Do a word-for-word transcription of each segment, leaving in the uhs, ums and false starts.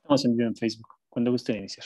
Estamos en vivo en Facebook, cuando gusten iniciar.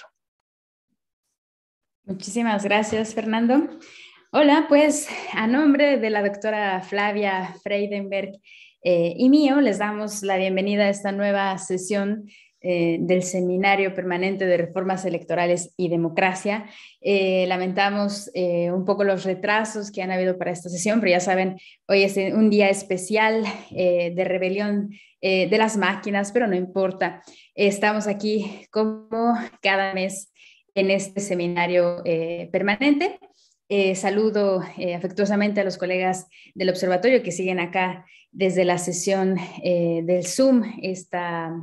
Muchísimas gracias, Fernando. Hola, pues a nombre de la doctora Flavia Freidenberg eh, y mío, les damos la bienvenida a esta nueva sesión eh, del Seminario Permanente de Reformas Electorales y Democracia. Eh, lamentamos eh, un poco los retrasos que han habido para esta sesión, pero ya saben, hoy es un día especial eh, de rebelión eh, de las máquinas, pero no importa. Estamos aquí como cada mes en este seminario eh, permanente. Eh, saludo eh, afectuosamente a los colegas del observatorio que siguen acá desde la sesión eh, del Zoom, esta,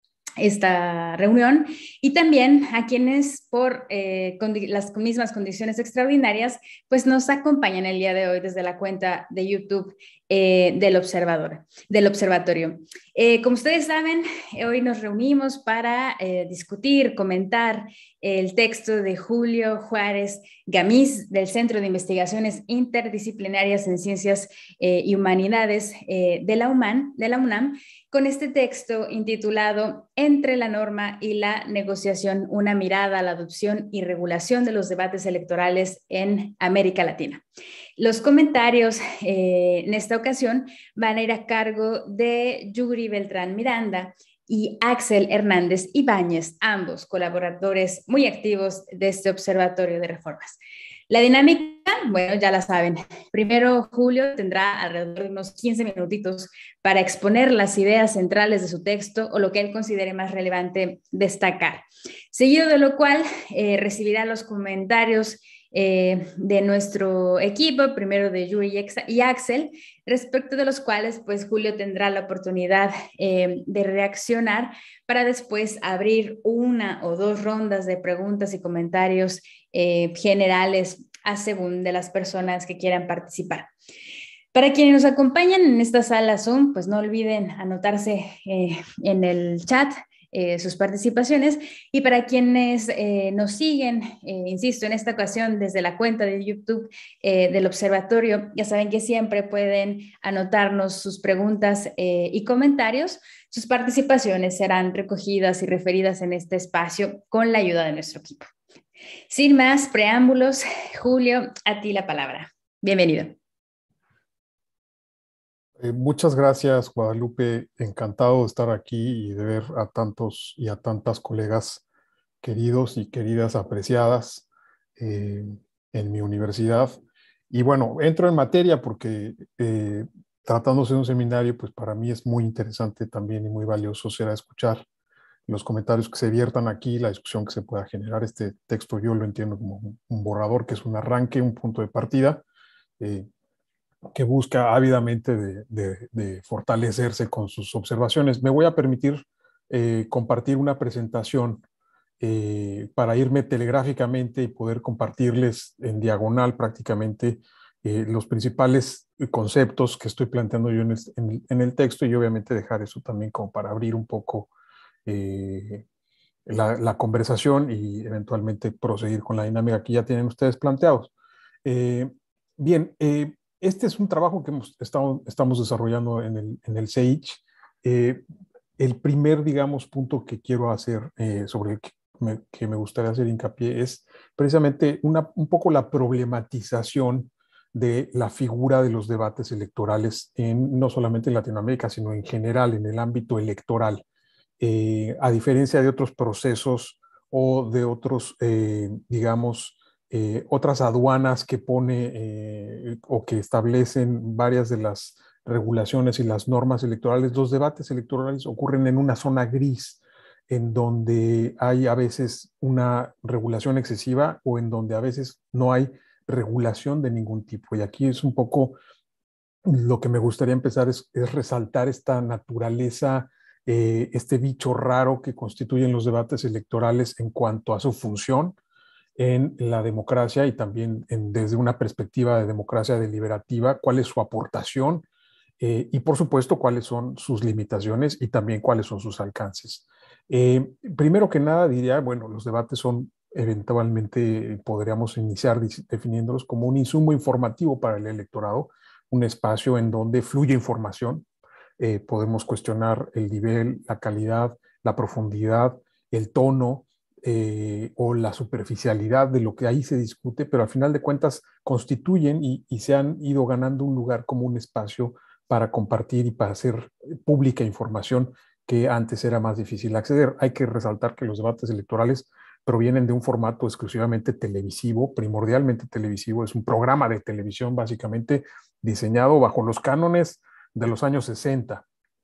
esta reunión, y también a quienes por eh, las mismas condiciones extraordinarias pues nos acompañan el día de hoy desde la cuenta de YouTube eh, del, observador, del observatorio. Eh, como ustedes saben, hoy nos reunimos para eh, discutir, comentar el texto de Julio Juárez Gamiz del Centro de Investigaciones Interdisciplinarias en Ciencias eh, y Humanidades eh, de la UMAN, de la UNAM, con este texto intitulado Entre la norma y la negociación, una mirada a la adopción y regulación de los debates electorales en América Latina. Los comentarios eh, en esta ocasión van a ir a cargo de Yuri Beltrán Miranda y Axel Hernández Ibáñez, ambos colaboradores muy activos de este Observatorio de Reformas. La dinámica, bueno, ya la saben. Primero, Julio tendrá alrededor de unos quince minutitos para exponer las ideas centrales de su texto o lo que él considere más relevante destacar. Seguido de lo cual, eh, recibirá los comentarios eh, de nuestro equipo, primero de Yuri y Axel, respecto de los cuales, pues, Julio tendrá la oportunidad eh, de reaccionar para después abrir una o dos rondas de preguntas y comentarios eh, generales a según de las personas que quieran participar. Para quienes nos acompañan en esta sala Zoom, pues no olviden anotarse eh, en el chat eh, sus participaciones, y para quienes eh, nos siguen, eh, insisto, en esta ocasión desde la cuenta de YouTube eh, del Observatorio, ya saben que siempre pueden anotarnos sus preguntas eh, y comentarios. Sus participaciones serán recogidas y referidas en este espacio con la ayuda de nuestro equipo. Sin más preámbulos, Julio, a ti la palabra. Bienvenido. Eh, muchas gracias, Guadalupe. Encantado de estar aquí y de ver a tantos y a tantas colegas queridos y queridas apreciadas eh, en mi universidad. Y bueno, entro en materia porque eh, tratándose de un seminario, pues para mí es muy interesante también y muy valioso será escuchar los comentarios que se viertan aquí, la discusión que se pueda generar. Este texto yo lo entiendo como un borrador, que es un arranque, un punto de partida, eh, que busca ávidamente de, de, de fortalecerse con sus observaciones. Me voy a permitir eh, compartir una presentación eh, para irme telegráficamente y poder compartirles en diagonal prácticamente eh, los principales conceptos que estoy planteando yo en el, en, en el texto, y obviamente dejar eso también como para abrir un poco eh, la, la conversación y eventualmente proseguir con la dinámica que ya tienen ustedes planteados. Eh, bien, eh, este es un trabajo que hemos estado, estamos desarrollando en el, en el C E I C H. Eh, el primer, digamos, punto que quiero hacer, eh, sobre el que me, que me gustaría hacer hincapié, es precisamente una, un poco la problematización de la figura de los debates electorales, en, no solamente en Latinoamérica, sino en general en el ámbito electoral. Eh, a diferencia de otros procesos o de otros, eh, digamos, eh, otras aduanas que pone eh, o que establecen varias de las regulaciones y las normas electorales, los debates electorales ocurren en una zona gris, en donde hay a veces una regulación excesiva o en donde a veces no hay regulación de ningún tipo. Y aquí es un poco lo que me gustaría empezar es, es resaltar esta naturaleza, eh, este bicho raro que constituyen los debates electorales en cuanto a su función en la democracia y también en, desde una perspectiva de democracia deliberativa, cuál es su aportación eh, y por supuesto cuáles son sus limitaciones y también cuáles son sus alcances. Eh, primero que nada diría, bueno, los debates son eventualmente, podríamos iniciar definiéndolos como un insumo informativo para el electorado, un espacio en donde fluye información. Eh, podemos cuestionar el nivel, la calidad, la profundidad, el tono eh, o la superficialidad de lo que ahí se discute, pero al final de cuentas constituyen y, y se han ido ganando un lugar como un espacio para compartir y para hacer pública información que antes era más difícil acceder. Hay que resaltar que los debates electorales provienen de un formato exclusivamente televisivo, primordialmente televisivo, es un programa de televisión básicamente diseñado bajo los cánones de los años sesenta,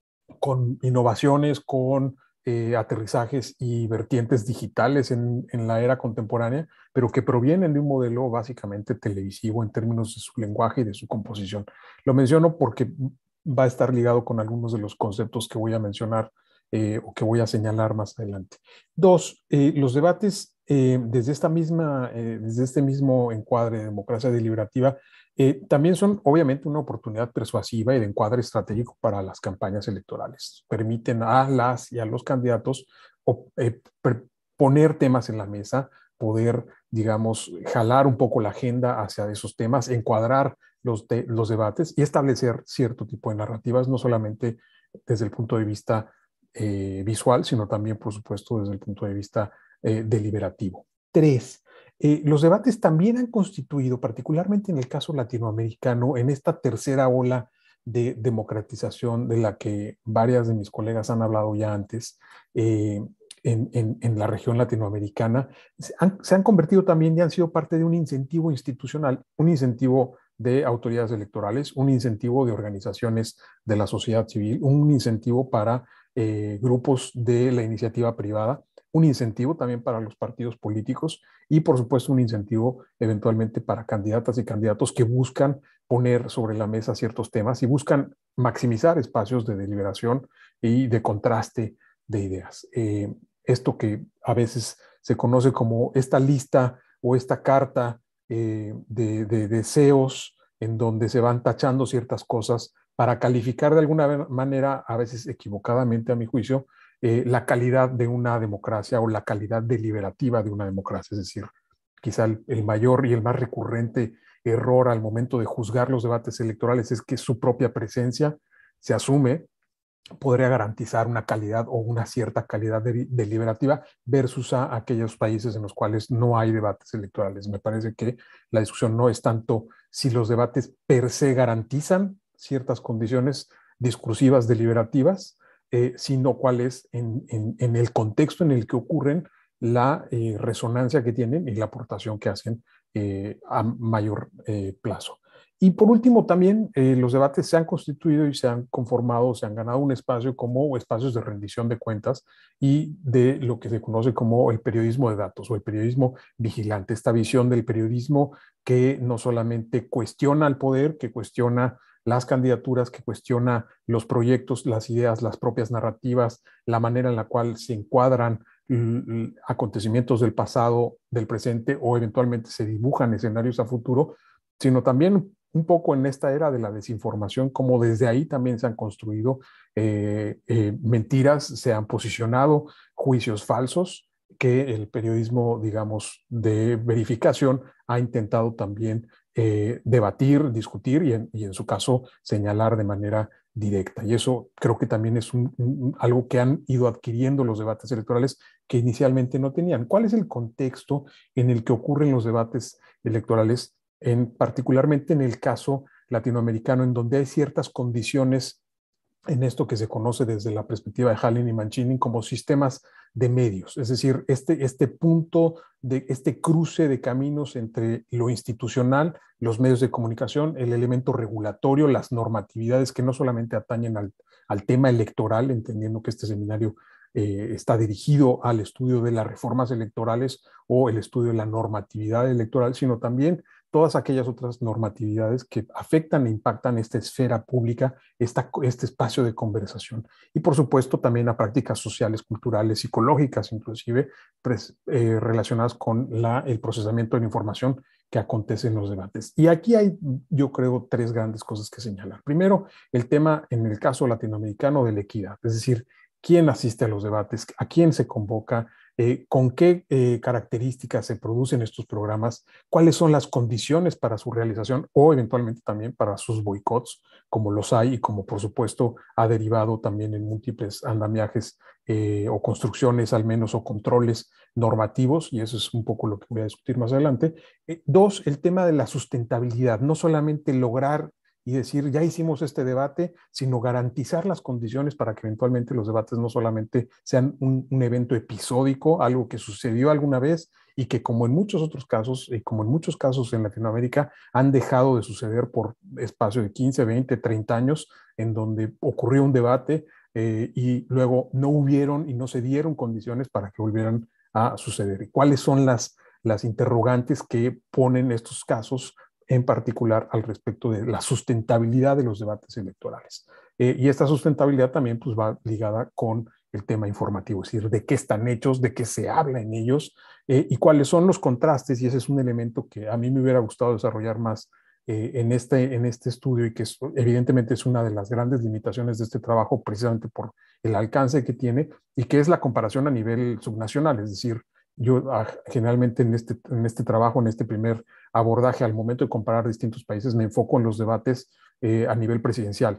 con innovaciones, con eh, aterrizajes y vertientes digitales en, en la era contemporánea, pero que provienen de un modelo básicamente televisivo en términos de su lenguaje y de su composición. Lo menciono porque va a estar ligado con algunos de los conceptos que voy a mencionar eh, o que voy a señalar más adelante. Dos, eh, los debates eh, desde, esta misma, eh, desde este mismo encuadre de democracia deliberativa eh, también son obviamente una oportunidad persuasiva y de encuadre estratégico para las campañas electorales. Permiten a las y a los candidatos o, eh, poner temas en la mesa, poder, digamos, jalar un poco la agenda hacia esos temas, encuadrar los, de, los debates y establecer cierto tipo de narrativas, no solamente desde el punto de vista eh, visual, sino también, por supuesto, desde el punto de vista eh, deliberativo. Tres, eh, los debates también han constituido, particularmente en el caso latinoamericano, en esta tercera ola de democratización de la que varias de mis colegas han hablado ya antes, eh, En, en, en la región latinoamericana, se han, se han convertido también y han sido parte de un incentivo institucional, un incentivo de autoridades electorales, un incentivo de organizaciones de la sociedad civil, un incentivo para eh, grupos de la iniciativa privada, un incentivo también para los partidos políticos y, por supuesto, un incentivo eventualmente para candidatas y candidatos que buscan poner sobre la mesa ciertos temas y buscan maximizar espacios de deliberación y de contraste de ideas. Eh, esto que a veces se conoce como esta lista o esta carta eh, de, de deseos en donde se van tachando ciertas cosas para calificar de alguna manera, a veces equivocadamente a mi juicio, eh, la calidad de una democracia o la calidad deliberativa de una democracia. Es decir, quizá el, el mayor y el más recurrente error al momento de juzgar los debates electorales es que su propia presencia se asume podría garantizar una calidad o una cierta calidad de, deliberativa versus a aquellos países en los cuales no hay debates electorales. Me parece que la discusión no es tanto si los debates per se garantizan ciertas condiciones discursivas deliberativas, eh, sino cuál es en, en, en el contexto en el que ocurren la eh, resonancia que tienen y la aportación que hacen eh, a mayor eh, plazo. Y por último, también eh, los debates se han constituido y se han conformado, se han ganado un espacio como espacios de rendición de cuentas y de lo que se conoce como el periodismo de datos o el periodismo vigilante, esta visión del periodismo que no solamente cuestiona al poder, que cuestiona las candidaturas, que cuestiona los proyectos, las ideas, las propias narrativas, la manera en la cual se encuadran acontecimientos del pasado, del presente o eventualmente se dibujan escenarios a futuro, sino también un poco en esta era de la desinformación, como desde ahí también se han construido eh, eh, mentiras, se han posicionado juicios falsos que el periodismo, digamos, de verificación ha intentado también eh, debatir, discutir y en, y en su caso señalar de manera directa. Y eso creo que también es un, un, algo que han ido adquiriendo los debates electorales que inicialmente no tenían. ¿Cuál es el contexto en el que ocurren los debates electorales? En, particularmente en el caso latinoamericano, en donde hay ciertas condiciones en esto que se conoce desde la perspectiva de Hallin y Mancini como sistemas de medios, es decir, este, este punto, de este cruce de caminos entre lo institucional, los medios de comunicación, el elemento regulatorio, las normatividades que no solamente atañen al, al tema electoral, entendiendo que este seminario eh, está dirigido al estudio de las reformas electorales o el estudio de la normatividad electoral, sino también todas aquellas otras normatividades que afectan e impactan esta esfera pública, esta, este espacio de conversación. Y por supuesto también a prácticas sociales, culturales, psicológicas inclusive, pues, eh, relacionadas con la, el procesamiento de la información que acontece en los debates. Y aquí hay, yo creo, tres grandes cosas que señalar. Primero, el tema, en el caso latinoamericano, de la equidad, es decir, quién asiste a los debates, a quién se convoca, eh, con qué eh, características se producen estos programas, cuáles son las condiciones para su realización o eventualmente también para sus boicots, como los hay y como por supuesto ha derivado también en múltiples andamiajes eh, o construcciones al menos o controles normativos, y eso es un poco lo que voy a discutir más adelante. Eh, dos, el tema de la sustentabilidad, no solamente lograr y decir, ya hicimos este debate, sino garantizar las condiciones para que eventualmente los debates no solamente sean un, un evento episódico, algo que sucedió alguna vez y que como en muchos otros casos, y como en muchos casos en Latinoamérica, han dejado de suceder por espacio de quince, veinte, treinta años, en donde ocurrió un debate eh, y luego no hubieron y no se dieron condiciones para que volvieran a suceder. ¿Cuáles son las, las interrogantes que ponen estos casos en particular al respecto de la sustentabilidad de los debates electorales? Eh, y esta sustentabilidad también pues, va ligada con el tema informativo, es decir, de qué están hechos, de qué se habla en ellos eh, y cuáles son los contrastes, y ese es un elemento que a mí me hubiera gustado desarrollar más eh, en, este, en este estudio y que es, evidentemente es una de las grandes limitaciones de este trabajo precisamente por el alcance que tiene y que es la comparación a nivel subnacional, es decir, yo ah, generalmente en este, en este trabajo, en este primer abordaje al momento de comparar distintos países, me enfoco en los debates eh, a nivel presidencial,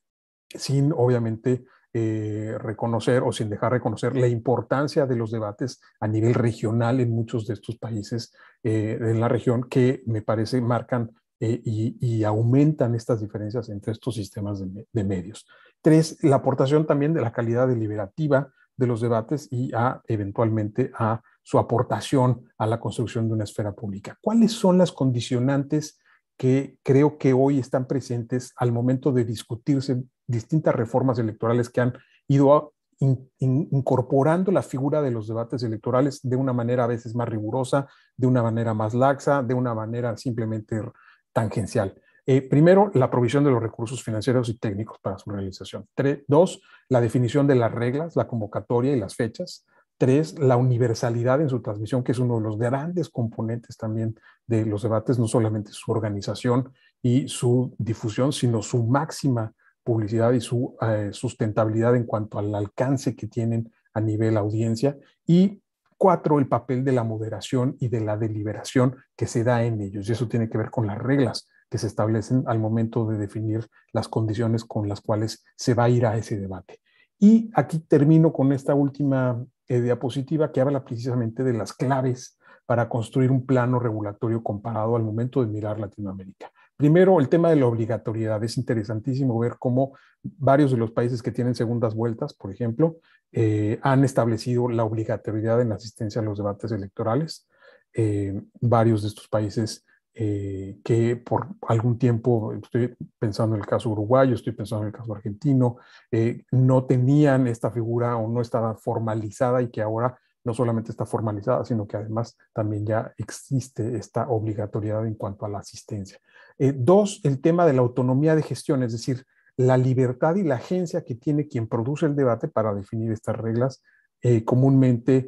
sin obviamente eh, reconocer o sin dejar reconocer la importancia de los debates a nivel regional en muchos de estos países eh, en la región que me parece marcan eh, y, y aumentan estas diferencias entre estos sistemas de, de medios. Tres, la aportación también de la calidad deliberativa de los debates y a, eventualmente a su aportación a la construcción de una esfera pública. ¿Cuáles son las condicionantes que creo que hoy están presentes al momento de discutirse distintas reformas electorales que han ido a, in, in, incorporando la figura de los debates electorales de una manera a veces más rigurosa, de una manera más laxa, de una manera simplemente tangencial? Eh, primero, la provisión de los recursos financieros y técnicos para su realización. Tres, dos, la definición de las reglas, la convocatoria y las fechas. Tres, la universalidad en su transmisión, que es uno de los grandes componentes también de los debates, no solamente su organización y su difusión, sino su máxima publicidad y su eh, sustentabilidad en cuanto al alcance que tienen a nivel audiencia. Y cuatro, el papel de la moderación y de la deliberación que se da en ellos. Y eso tiene que ver con las reglas que se establecen al momento de definir las condiciones con las cuales se va a ir a ese debate. Y aquí termino con esta última eh, diapositiva que habla precisamente de las claves para construir un plano regulatorio comparado al momento de mirar Latinoamérica. Primero, el tema de la obligatoriedad. Es interesantísimo ver cómo varios de los países que tienen segundas vueltas, por ejemplo, eh, han establecido la obligatoriedad en la asistencia a los debates electorales. Eh, varios de estos países Eh, que por algún tiempo, estoy pensando en el caso uruguayo, estoy pensando en el caso argentino, eh, no tenían esta figura o no estaba formalizada y que ahora no solamente está formalizada, sino que además también ya existe esta obligatoriedad en cuanto a la asistencia. Eh, dos, el tema de la autonomía de gestión, es decir, la libertad y la agencia que tiene quien produce el debate para definir estas reglas eh, comúnmente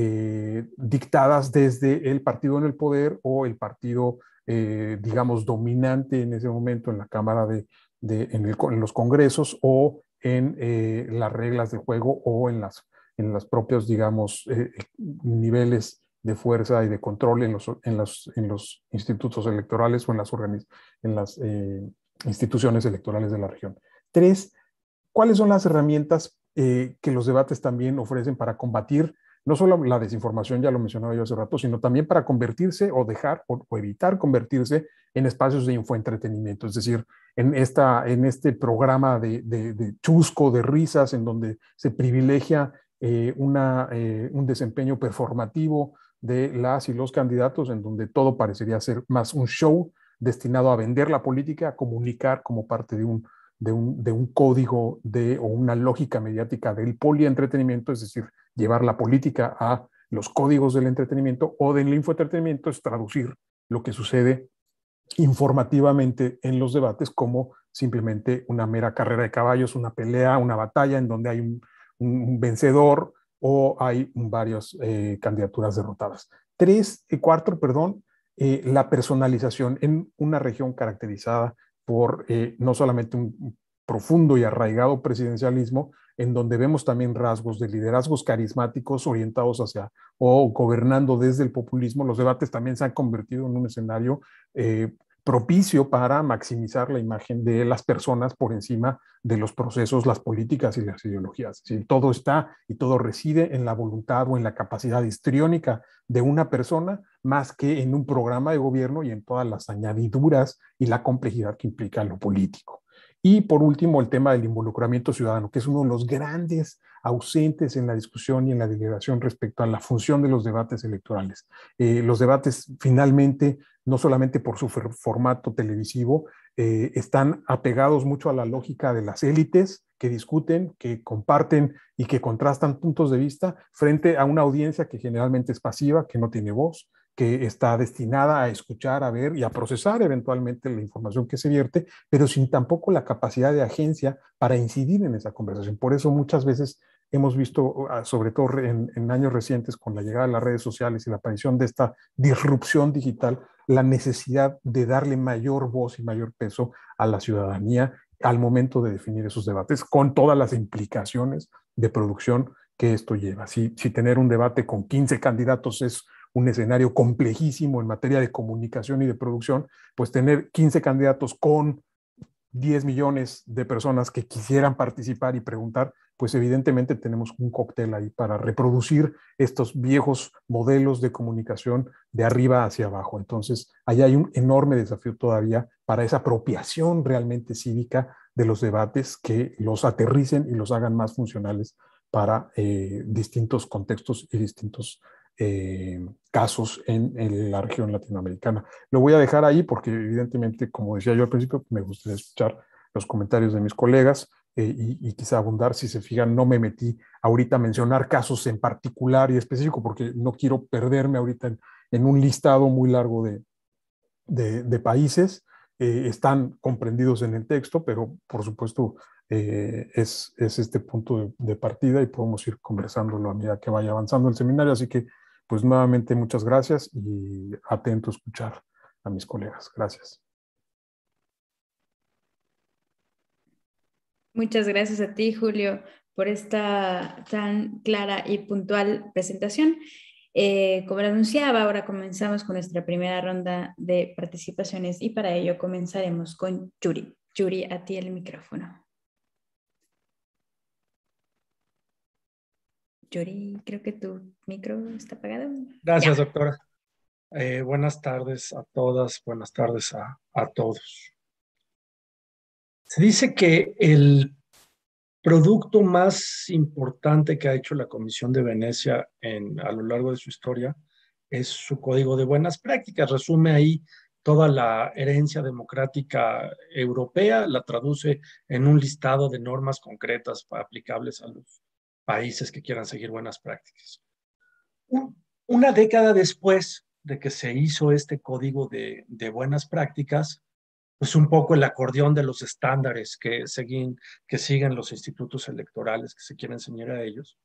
eh, dictadas desde el partido en el poder o el partido Eh, digamos, dominante en ese momento en la Cámara de, de en, el, en los congresos o en eh, las reglas de juego o en, las, en los propios, digamos, eh, niveles de fuerza y de control en los, en los, en los institutos electorales o en las, en las eh, instituciones electorales de la región. Tres, ¿cuáles son las herramientas eh, que los debates también ofrecen para combatir no solo la desinformación, ya lo mencionaba yo hace rato, sino también para convertirse o dejar o, o evitar convertirse en espacios de infoentretenimiento? Es decir, en, esta, en este programa de, de, de chusco, de risas, en donde se privilegia eh, una, eh, un desempeño performativo de las y los candidatos, en donde todo parecería ser más un show destinado a vender la política, a comunicar como parte de un De un, de un código de, o una lógica mediática del polientretenimiento, es decir, llevar la política a los códigos del entretenimiento, o del infoentretenimiento es traducir lo que sucede informativamente en los debates como simplemente una mera carrera de caballos, una pelea, una batalla en donde hay un, un vencedor o hay varias eh, candidaturas derrotadas. Tres, y cuatro, perdón, eh, la personalización en una región caracterizada por eh, no solamente un profundo y arraigado presidencialismo, en donde vemos también rasgos de liderazgos carismáticos orientados hacia o gobernando desde el populismo. Los debates también se han convertido en un escenario eh, propicio para maximizar la imagen de las personas por encima de los procesos, las políticas y las ideologías. Es decir, todo está y todo reside en la voluntad o en la capacidad histriónica de una persona, más que en un programa de gobierno y en todas las añadiduras y la complejidad que implica lo político. Y por último, el tema del involucramiento ciudadano, que es uno de los grandes ausentes en la discusión y en la deliberación respecto a la función de los debates electorales. Eh, los debates finalmente, no solamente por su formato televisivo, eh, están apegados mucho a la lógica de las élites que discuten, que comparten y que contrastan puntos de vista frente a una audiencia que generalmente es pasiva, que no tiene voz, que está destinada a escuchar, a ver y a procesar eventualmente la información que se vierte, pero sin tampoco la capacidad de agencia para incidir en esa conversación. Por eso muchas veces hemos visto, sobre todo en, en años recientes, con la llegada de las redes sociales y la aparición de esta disrupción digital, la necesidad de darle mayor voz y mayor peso a la ciudadanía al momento de definir esos debates, con todas las implicaciones de producción que esto lleva. Si, si tener un debate con quince candidatos es un escenario complejísimo en materia de comunicación y de producción, pues tener quince candidatos con diez millones de personas que quisieran participar y preguntar, pues evidentemente tenemos un cóctel ahí para reproducir estos viejos modelos de comunicación de arriba hacia abajo. Entonces, ahí hay un enorme desafío todavía para esa apropiación realmente cívica de los debates, que los aterricen y los hagan más funcionales para eh, distintos contextos y distintos Eh, casos en, en la región latinoamericana. Lo voy a dejar ahí porque evidentemente, como decía yo al principio, me gustaría escuchar los comentarios de mis colegas eh, y, y quizá abundar. Si se fijan, no me metí ahorita a mencionar casos en particular y específico porque no quiero perderme ahorita en, en un listado muy largo de, de, de países. Eh, están comprendidos en el texto, pero por supuesto eh, es, es este punto de, de partida y podemos ir conversándolo a medida que vaya avanzando el seminario. Así que, pues nuevamente muchas gracias y atento a escuchar a mis colegas. Gracias. Muchas gracias a ti, Julio, por esta tan clara y puntual presentación. Eh, como lo anunciaba, ahora comenzamos con nuestra primera ronda de participaciones y para ello comenzaremos con Yuri. Yuri, a ti el micrófono. Yuri, creo que tu micro está apagado. Gracias, Ya. doctora. Eh, buenas tardes a todas, buenas tardes a, a todos. Se dice que el producto más importante que ha hecho la Comisión de Venecia en, a lo largo de su historia es su Código de Buenas Prácticas. Resume ahí toda la herencia democrática europea, la traduce en un listado de normas concretas aplicables a los países que quieran seguir buenas prácticas. Un, una década después de que se hizo este Código de, de Buenas Prácticas, pues un poco el acordeón de los estándares que, siguen, que siguen los institutos electorales que se quieren enseñar a ellos.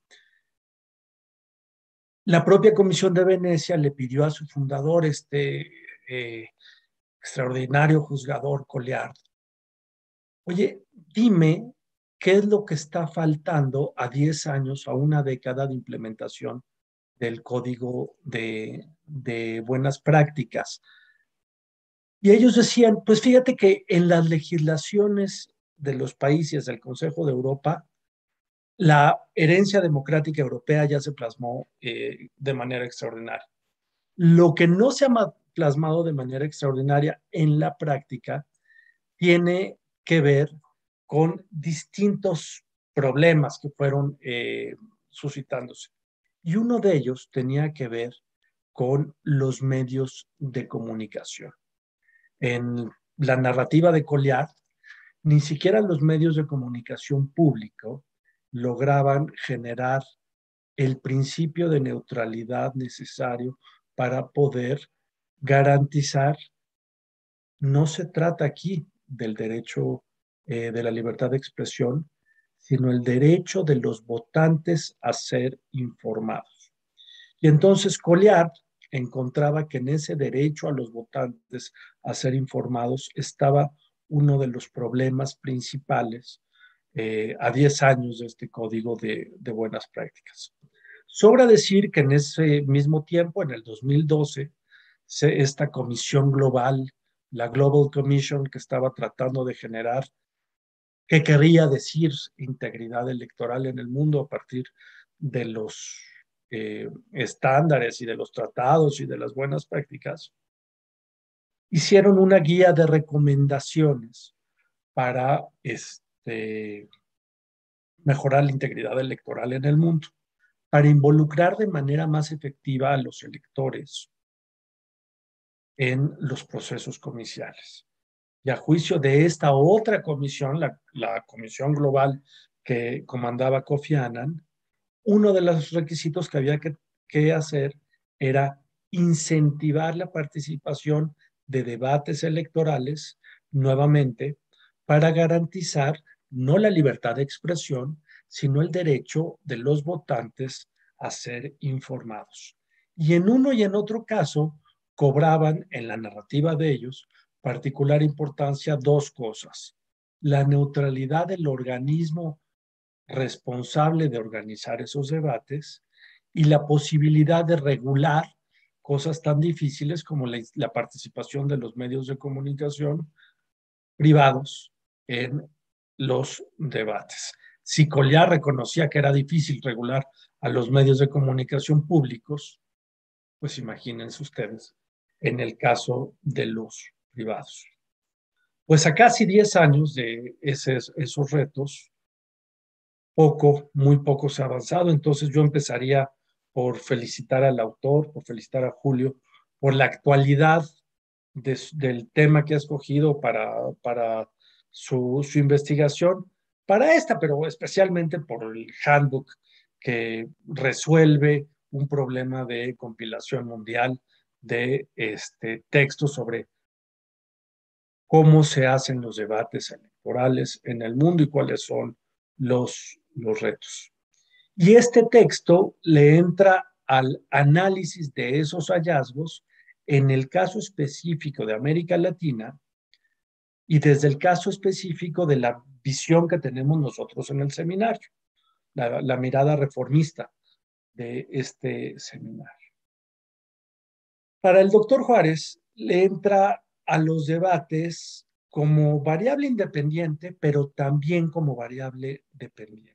La propia Comisión de Venecia le pidió a su fundador, este eh, extraordinario juzgador Colliard, oye, dime qué es lo que está faltando a diez años, a una década de implementación del Código de, de Buenas Prácticas. Y ellos decían, pues fíjate que en las legislaciones de los países del Consejo de Europa, la herencia democrática europea ya se plasmó eh, de manera extraordinaria. Lo que no se ha plasmado de manera extraordinaria en la práctica tiene que ver con distintos problemas que fueron eh, suscitándose. Y uno de ellos tenía que ver con los medios de comunicación. En la narrativa de Colliard, ni siquiera los medios de comunicación público lograban generar el principio de neutralidad necesario para poder garantizar. No se trata aquí del derecho eh, de la libertad de expresión, sino el derecho de los votantes a ser informados. Y entonces Colliard encontraba que en ese derecho a los votantes a ser informados estaba uno de los problemas principales eh, a diez años de este código de, de buenas prácticas. Sobra decir que en ese mismo tiempo, en el dos mil doce, se, esta comisión global, la Global Commission, que estaba tratando de generar qué quería decir integridad electoral en el mundo a partir de los eh, estándares y de los tratados y de las buenas prácticas, hicieron una guía de recomendaciones para este, mejorar la integridad electoral en el mundo, para involucrar de manera más efectiva a los electores en los procesos comiciales. Y a juicio de esta otra comisión, la, la Comisión Global que comandaba Kofi Annan, uno de los requisitos que había que, que hacer era incentivar la participación de debates electorales nuevamente para garantizar no la libertad de expresión, sino el derecho de los votantes a ser informados. Y en uno y en otro caso cobraban en la narrativa de ellos particular importancia dos cosas: la neutralidad del organismo responsable de organizar esos debates y la posibilidad de regular cosas tan difíciles como la, la participación de los medios de comunicación privados en los debates. Si Colliard reconocía que era difícil regular a los medios de comunicación públicos, pues imagínense ustedes en el caso de los privados. Pues a casi diez años de esos, esos retos, poco, muy poco se ha avanzado. Entonces yo empezaría por felicitar al autor, por felicitar a Julio, por la actualidad de, del tema que ha escogido para, para su, su investigación, para esta, pero especialmente por el handbook que resuelve un problema de compilación mundial de este, textos sobre cómo se hacen los debates electorales en el mundo y cuáles son los, los retos. Y este texto le entra al análisis de esos hallazgos en el caso específico de América Latina y desde el caso específico de la visión que tenemos nosotros en el seminario, la, la mirada reformista de este seminario. Para el doctor Juárez le entra a los debates como variable independiente, pero también como variable dependiente.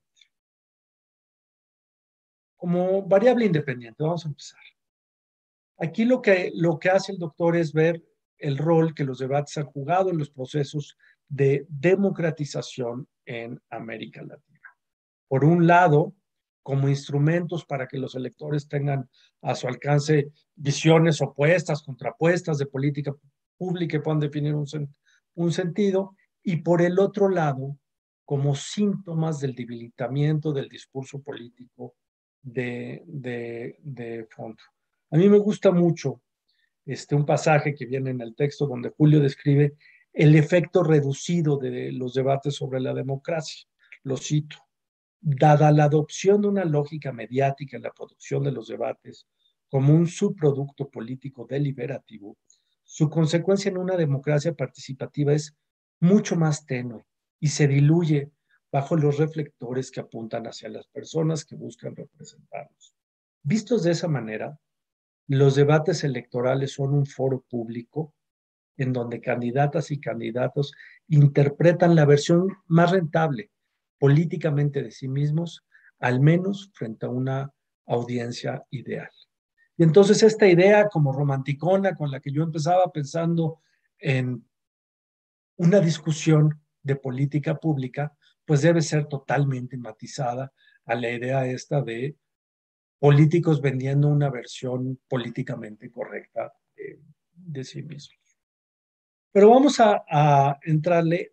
Como variable independiente, vamos a empezar. Aquí lo que, lo que hace el doctor es ver el rol que los debates han jugado en los procesos de democratización en América Latina. Por un lado, como instrumentos para que los electores tengan a su alcance visiones opuestas, contrapuestas de política pública que puedan definir un, un sentido, y por el otro lado, como síntomas del debilitamiento del discurso político de, de, de fondo. A mí me gusta mucho este, un pasaje que viene en el texto donde Julio describe el efecto reducido de los debates sobre la democracia. Lo cito: dada la adopción de una lógica mediática en la producción de los debates como un subproducto político deliberativo, su consecuencia en una democracia participativa es mucho más tenue y se diluye bajo los reflectores que apuntan hacia las personas que buscan representarlos. Vistos de esa manera, los debates electorales son un foro público en donde candidatas y candidatos interpretan la versión más rentable políticamente de sí mismos, al menos frente a una audiencia ideal. Y entonces esta idea como romanticona con la que yo empezaba pensando en una discusión de política pública, pues debe ser totalmente matizada a la idea esta de políticos vendiendo una versión políticamente correcta de, de sí mismos. Pero vamos a, a entrarle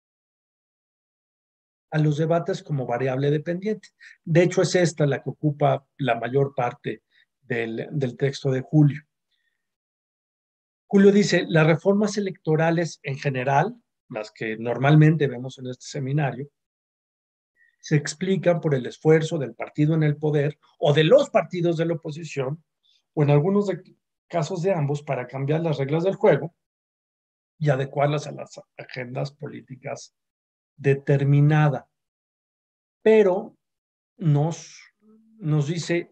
a los debates como variable dependiente. De hecho, es esta la que ocupa la mayor parte del, del texto de Julio. Julio dice, las reformas electorales en general, las que normalmente vemos en este seminario, se explican por el esfuerzo del partido en el poder o de los partidos de la oposición, o en algunos de, casos de ambos, para cambiar las reglas del juego y adecuarlas a las agendas políticas determinadas. Pero nos, nos dice,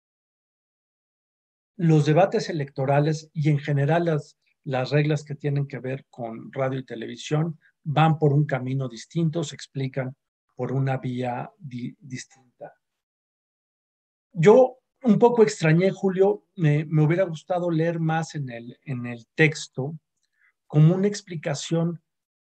los debates electorales y en general las, las reglas que tienen que ver con radio y televisión van por un camino distinto, se explican por una vía di, distinta. Yo un poco extrañé, Julio, me, me hubiera gustado leer más en el, en el texto como una explicación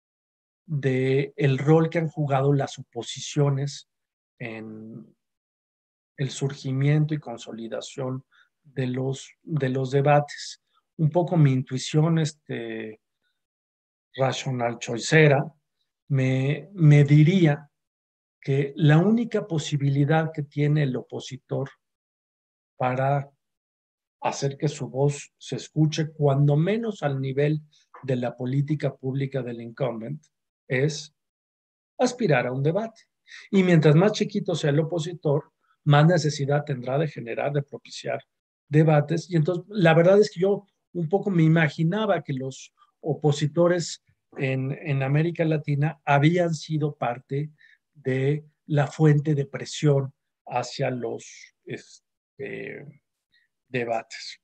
del rol que han jugado las oposiciones en el surgimiento y consolidación de los, de los debates. Un poco mi intuición este, racional choicera me, me diría que la única posibilidad que tiene el opositor para hacer que su voz se escuche, cuando menos al nivel de la política pública del incumbent, es aspirar a un debate. Y mientras más chiquito sea el opositor, más necesidad tendrá de generar, de propiciar debates. Y entonces, la verdad es que yo un poco me imaginaba que los opositores en, en América Latina habían sido parte de la fuente de presión hacia los este, debates.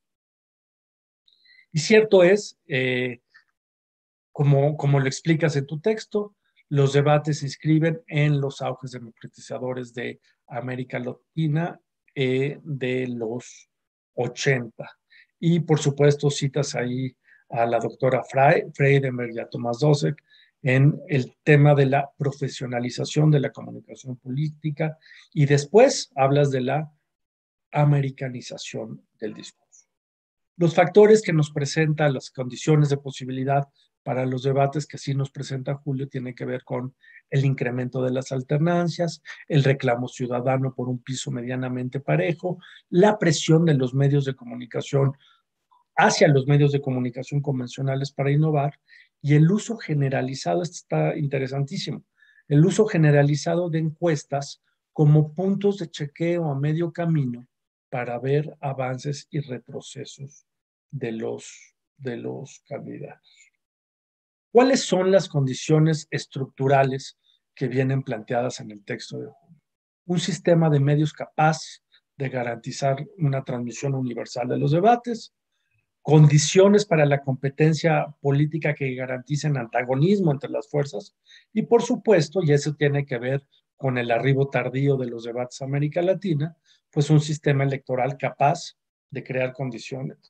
Y cierto es, eh, como, como lo explicas en tu texto, los debates se inscriben en los auges democratizadores de América Latina eh, de los ochenta. Y por supuesto citas ahí a la doctora Freydenberg y a Tomás Dosek en el tema de la profesionalización de la comunicación política y después hablas de la americanización del discurso. Los factores que nos presentan las condiciones de posibilidad para los debates que sí nos presenta Julio tiene que ver con el incremento de las alternancias, el reclamo ciudadano por un piso medianamente parejo, la presión de los medios de comunicación hacia los medios de comunicación convencionales para innovar y el uso generalizado, esto está interesantísimo, el uso generalizado de encuestas como puntos de chequeo a medio camino para ver avances y retrocesos de los, de los candidatos. ¿Cuáles son las condiciones estructurales que vienen planteadas en el texto de Julio? Un sistema de medios capaz de garantizar una transmisión universal de los debates, condiciones para la competencia política que garanticen antagonismo entre las fuerzas y, por supuesto, y eso tiene que ver con el arribo tardío de los debates a América Latina, pues un sistema electoral capaz de crear condiciones,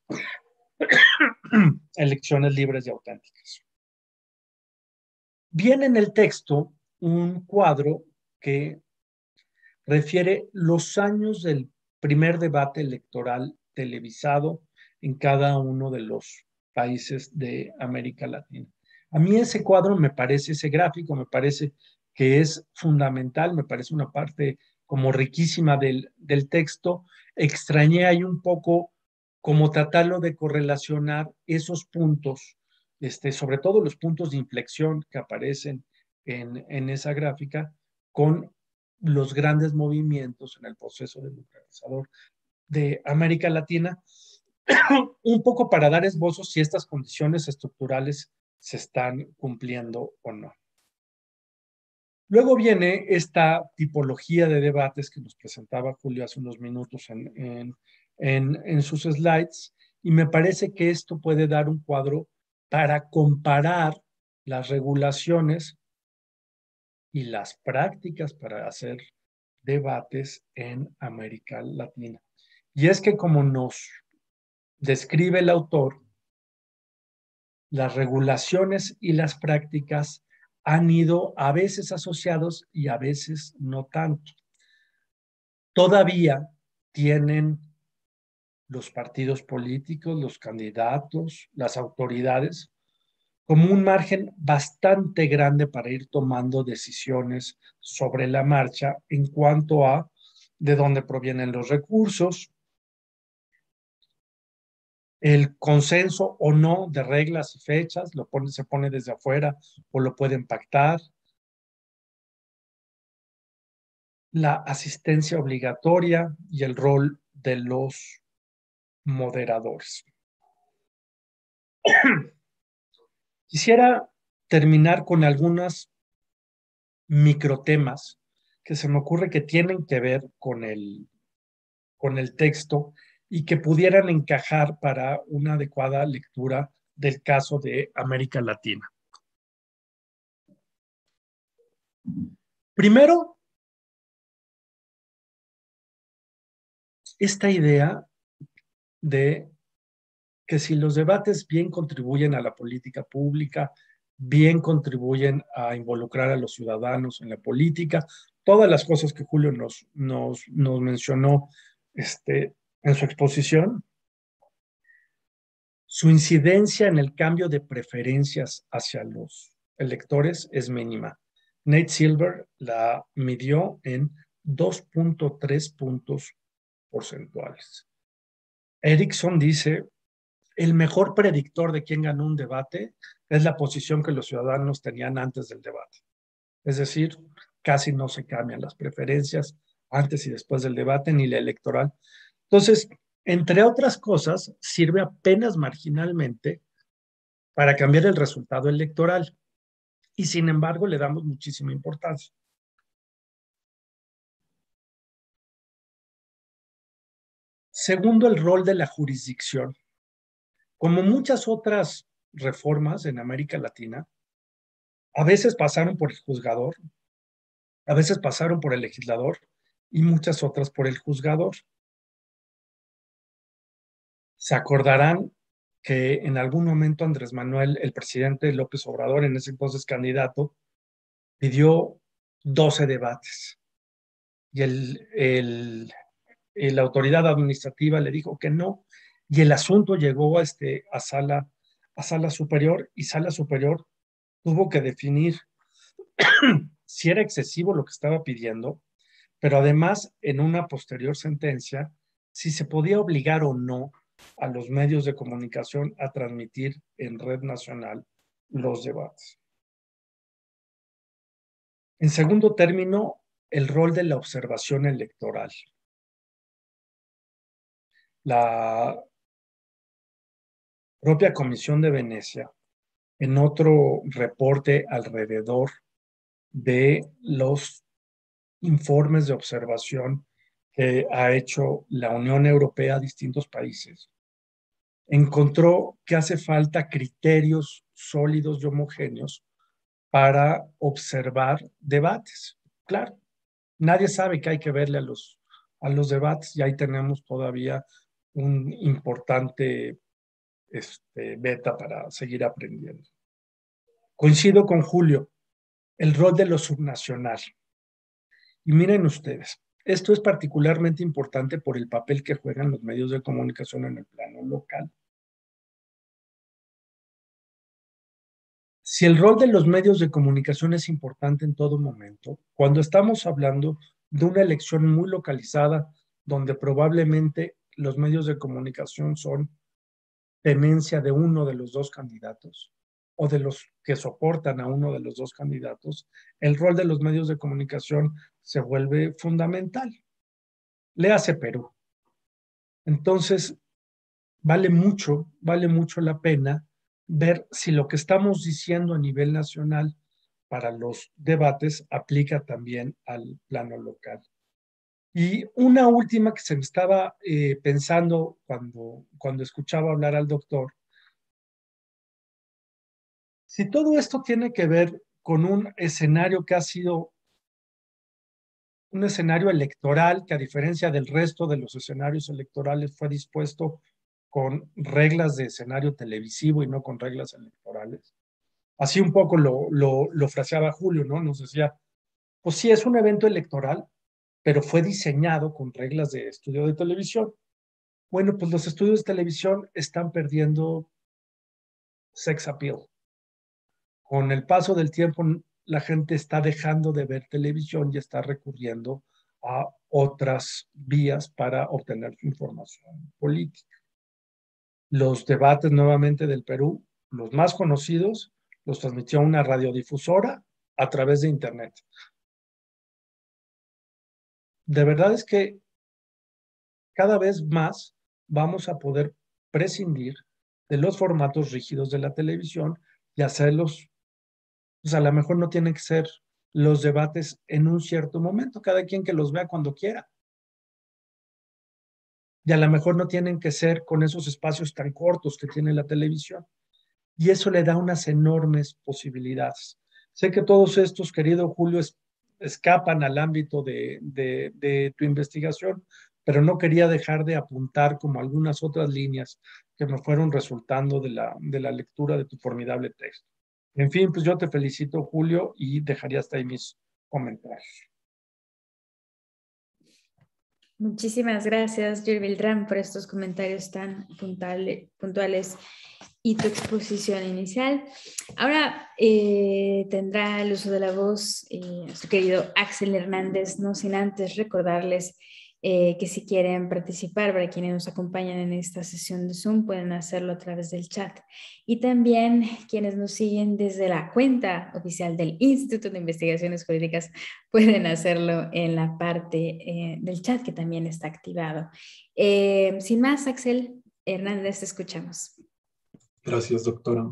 elecciones libres y auténticas. Viene en el texto un cuadro que refiere los años del primer debate electoral televisado en cada uno de los países de América Latina. A mí ese cuadro me parece, ese gráfico me parece que es fundamental, me parece una parte como riquísima del, del texto. Extrañé ahí un poco como tratarlo de correlacionar esos puntos, este, sobre todo los puntos de inflexión que aparecen en, en esa gráfica, con los grandes movimientos en el proceso democratizador de América Latina, un poco para dar esbozos si estas condiciones estructurales se están cumpliendo o no. Luego viene esta tipología de debates que nos presentaba Julio hace unos minutos en, en, en, en sus slides, y me parece que esto puede dar un cuadro para comparar las regulaciones y las prácticas para hacer debates en América Latina. Y es que, como nos describe el autor, las regulaciones y las prácticas han ido a veces asociados y a veces no tanto. Todavía tienen los partidos políticos, los candidatos, las autoridades, como un margen bastante grande para ir tomando decisiones sobre la marcha en cuanto a de dónde provienen los recursos, el consenso o no de reglas y fechas, lo pone, se pone desde afuera o lo pueden pactar, la asistencia obligatoria y el rol de los moderadores. Quisiera terminar con algunos microtemas que se me ocurre que tienen que ver con el, con el texto y que pudieran encajar para una adecuada lectura del caso de América Latina. Primero, esta idea de que si los debates bien contribuyen a la política pública, bien contribuyen a involucrar a los ciudadanos en la política, todas las cosas que Julio nos, nos, nos mencionó este, en su exposición, su incidencia en el cambio de preferencias hacia los electores es mínima. Nate Silver la midió en dos punto tres puntos porcentuales. Erickson dice, el mejor predictor de quién ganó un debate es la posición que los ciudadanos tenían antes del debate. Es decir, casi no se cambian las preferencias antes y después del debate, ni la electoral. Entonces, entre otras cosas, sirve apenas marginalmente para cambiar el resultado electoral. Y sin embargo, le damos muchísima importancia. Segundo, el rol de la jurisdicción. Como muchas otras reformas en América Latina, a veces pasaron por el juzgador, a veces pasaron por el legislador y muchas otras por el juzgador. Se acordarán que en algún momento Andrés Manuel, el presidente López Obrador, en ese entonces candidato, pidió doce debates y el, el, la autoridad administrativa le dijo que no y el asunto llegó a, este, a, sala, a sala superior y sala superior tuvo que definir si era excesivo lo que estaba pidiendo, pero además en una posterior sentencia si se podía obligar o no a los medios de comunicación a transmitir en red nacional los debates. En segundo término, el rol de la observación electoral. La propia Comisión de Venecia, en otro reporte alrededor de los informes de observación que ha hecho la Unión Europea a distintos países, encontró que hace falta criterios sólidos y homogéneos para observar debates. Claro, nadie sabe que hay que verle a los, a los debates y ahí tenemos todavía un importante este, beta para seguir aprendiendo. Coincido con Julio, el rol de lo subnacional. Y miren ustedes, esto es particularmente importante por el papel que juegan los medios de comunicación en el plano local. Si el rol de los medios de comunicación es importante en todo momento, cuando estamos hablando de una elección muy localizada, donde probablemente los medios de comunicación son tenencia de uno de los dos candidatos o de los que soportan a uno de los dos candidatos, el rol de los medios de comunicación se vuelve fundamental. Léase Perú. Entonces, vale mucho, vale mucho la pena ver si lo que estamos diciendo a nivel nacional para los debates aplica también al plano local. Y una última que se me estaba eh, pensando cuando, cuando escuchaba hablar al doctor. Si todo esto tiene que ver con un escenario que ha sido un escenario electoral que a diferencia del resto de los escenarios electorales fue dispuesto con reglas de escenario televisivo y no con reglas electorales. Así un poco lo, lo, lo fraseaba Julio, ¿no? Nos decía, pues sí, es un evento electoral, pero fue diseñado con reglas de estudio de televisión. Bueno, pues los estudios de televisión están perdiendo sex appeal. Con el paso del tiempo, la gente está dejando de ver televisión y está recurriendo a otras vías para obtener su información política. Los debates nuevamente del Perú, los más conocidos, los transmitió una radiodifusora a través de Internet. De verdad es que cada vez más vamos a poder prescindir de los formatos rígidos de la televisión y hacerlos, pues a lo mejor no tienen que ser los debates en un cierto momento, cada quien que los vea cuando quiera. Y a lo mejor no tienen que ser con esos espacios tan cortos que tiene la televisión. Y eso le da unas enormes posibilidades. Sé que todos estos, querido Julio, es, escapan al ámbito de, de, de tu investigación, pero no quería dejar de apuntar como algunas otras líneas que me fueron resultando de la, de la lectura de tu formidable texto. En fin, pues yo te felicito, Julio, y dejaría hasta ahí mis comentarios. Muchísimas gracias, Gil Beltrán, por estos comentarios tan puntuales, puntuales y tu exposición inicial. Ahora eh, tendrá el uso de la voz eh, nuestro querido Axel Hernández, no sin antes recordarles eh, que si quieren participar, para quienes nos acompañan en esta sesión de Zoom, pueden hacerlo a través del chat. Y también quienes nos siguen desde la cuenta oficial del Instituto de Investigaciones Jurídicas pueden hacerlo en la parte eh, del chat que también está activado. Eh, sin más, Axel Hernández, te escuchamos. Gracias, doctora.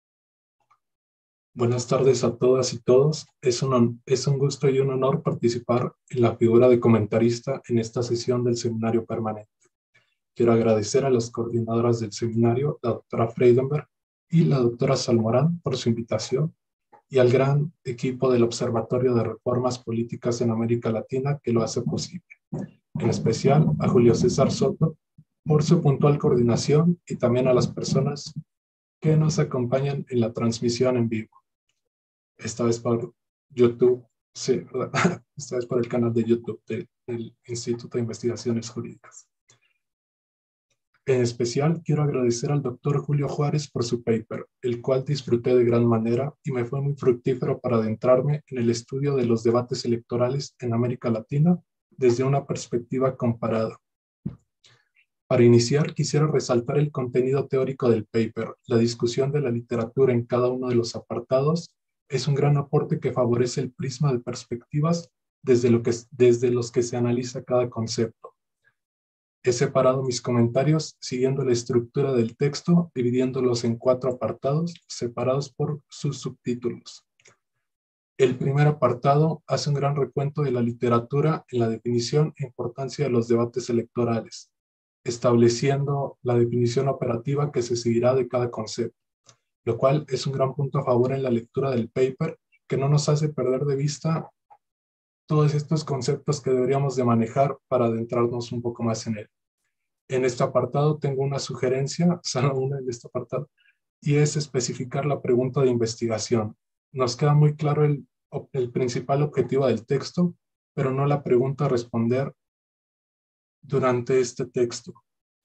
Buenas tardes a todas y todos. Es un, es un gusto y un honor participar en la figura de comentarista en esta sesión del seminario permanente. Quiero agradecer a las coordinadoras del seminario, la doctora Freidenberg y la doctora Salmorán, por su invitación, y al gran equipo del Observatorio de Reformas Políticas en América Latina que lo hace posible. En especial a Julio César Soto por su puntual coordinación y también a las personas que nos acompañan en la transmisión en vivo. Esta vez por YouTube, sí, ¿verdad? Esta vez por el canal de YouTube de, del Instituto de Investigaciones Jurídicas. En especial, quiero agradecer al doctor Julio Juárez por su paper, el cual disfruté de gran manera y me fue muy fructífero para adentrarme en el estudio de los debates electorales en América Latina desde una perspectiva comparada. Para iniciar, quisiera resaltar el contenido teórico del paper. La discusión de la literatura en cada uno de los apartados es un gran aporte que favorece el prisma de perspectivas desde, lo que, desde los que se analiza cada concepto. He separado mis comentarios siguiendo la estructura del texto, dividiéndolos en cuatro apartados separados por sus subtítulos. El primer apartado hace un gran recuento de la literatura en la definición e importancia de los debates electorales, estableciendo la definición operativa que se seguirá de cada concepto, lo cual es un gran punto a favor en la lectura del paper, que no nos hace perder de vista todos estos conceptos que deberíamos de manejar para adentrarnos un poco más en él. En este apartado tengo una sugerencia, solo una en este apartado, y es especificar la pregunta de investigación. Nos queda muy claro el, el principal objetivo del texto, pero no la pregunta a responder durante este texto.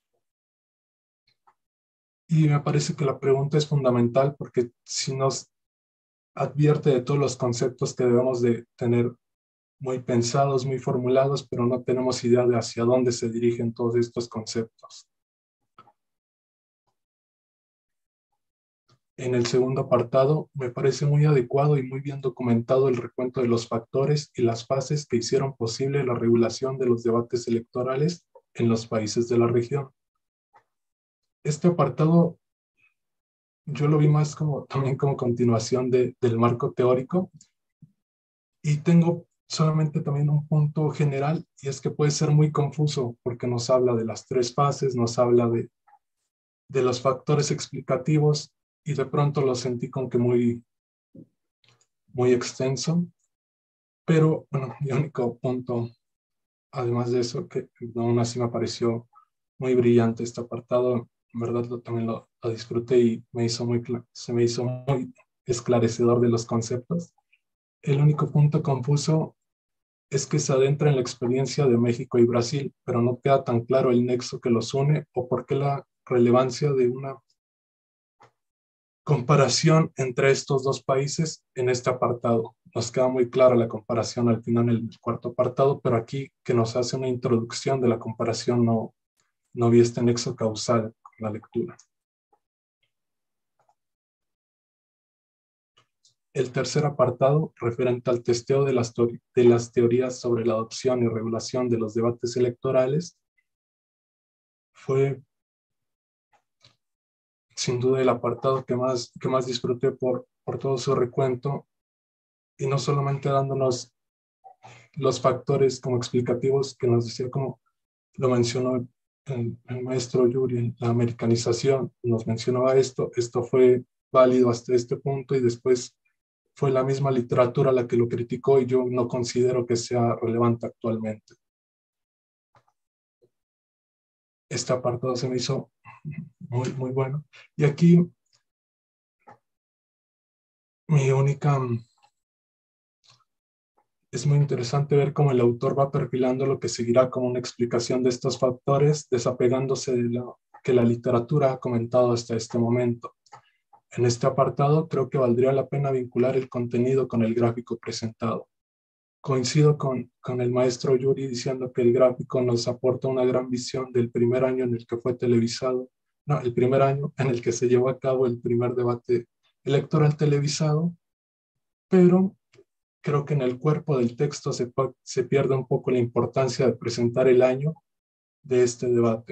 Y me parece que la pregunta es fundamental porque si nos advierte de todos los conceptos que debemos de tener muy pensados, muy formulados, pero no tenemos idea de hacia dónde se dirigen todos estos conceptos. En el segundo apartado, me parece muy adecuado y muy bien documentado el recuento de los factores y las fases que hicieron posible la regulación de los debates electorales en los países de la región. Este apartado yo lo vi más como también como continuación de, del marco teórico, y tengo solamente también un punto general, y es que puede ser muy confuso porque nos habla de las tres fases, nos habla de, de los factores explicativos, y de pronto lo sentí como que muy, muy extenso. Pero bueno, mi único punto, además de eso, que aún así me pareció muy brillante este apartado, en verdad lo, también lo, lo disfruté y me hizo muy, se me hizo muy esclarecedor de los conceptos. El único punto confuso es que se adentra en la experiencia de México y Brasil, pero no queda tan claro el nexo que los une o por qué la relevancia de una comparación entre estos dos países en este apartado. Nos queda muy clara la comparación al final en el cuarto apartado, pero aquí que nos hace una introducción de la comparación no, no vi este nexo causal con la lectura. El tercer apartado, referente al testeo de las, de las teorías sobre la adopción y regulación de los debates electorales, fue sin duda el apartado que más, que más disfruté por, por todo su recuento, y no solamente dándonos los factores como explicativos que nos decía, como lo mencionó el, el maestro Yuri, la americanización, nos mencionaba esto, esto fue válido hasta este punto y después fue la misma literatura la que lo criticó y yo no considero que sea relevante actualmente. Este apartado se me hizo muy, muy bueno. Y aquí mi única... Es muy interesante ver cómo el autor va perfilando lo que seguirá como una explicación de estos factores, desapegándose de lo que la literatura ha comentado hasta este momento. En este apartado creo que valdría la pena vincular el contenido con el gráfico presentado. Coincido con, con el maestro Yuri diciendo que el gráfico nos aporta una gran visión del primer año en el que fue televisado, no, el primer año en el que se llevó a cabo el primer debate electoral televisado, pero creo que en el cuerpo del texto se, se pierde un poco la importancia de presentar el año de este debate.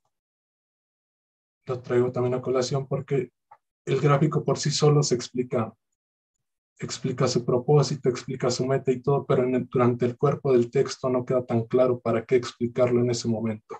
Lo traigo también a colación porque el gráfico por sí solo se explica, explica su propósito, explica su meta y todo, pero en el, durante el cuerpo del texto no queda tan claro para qué explicarlo en ese momento.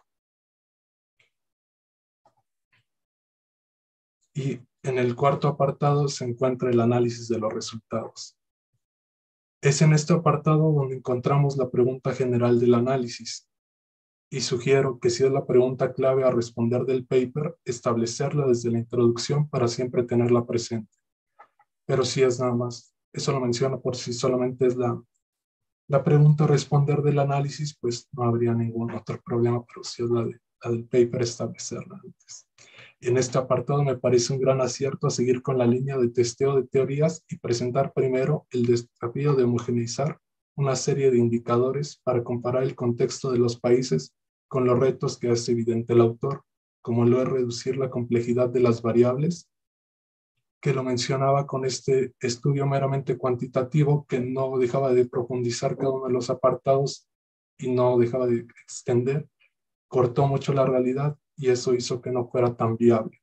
Y en el cuarto apartado se encuentra el análisis de los resultados. Es en este apartado donde encontramos la pregunta general del análisis, y sugiero que si es la pregunta clave a responder del paper, establecerla desde la introducción para siempre tenerla presente. Pero si es nada más, eso lo menciono por si solamente es la, la pregunta a responder del análisis, pues no habría ningún otro problema, pero si es la, de, la del paper, establecerla antes. En este apartado me parece un gran acierto a seguir con la línea de testeo de teorías y presentar primero el desafío de homogeneizar una serie de indicadores para comparar el contexto de los países con los retos que hace evidente el autor, como lo es reducir la complejidad de las variables, que lo mencionaba con este estudio meramente cuantitativo que no dejaba de profundizar cada uno de los apartados y no dejaba de extender, cortó mucho la realidad y eso hizo que no fuera tan viable.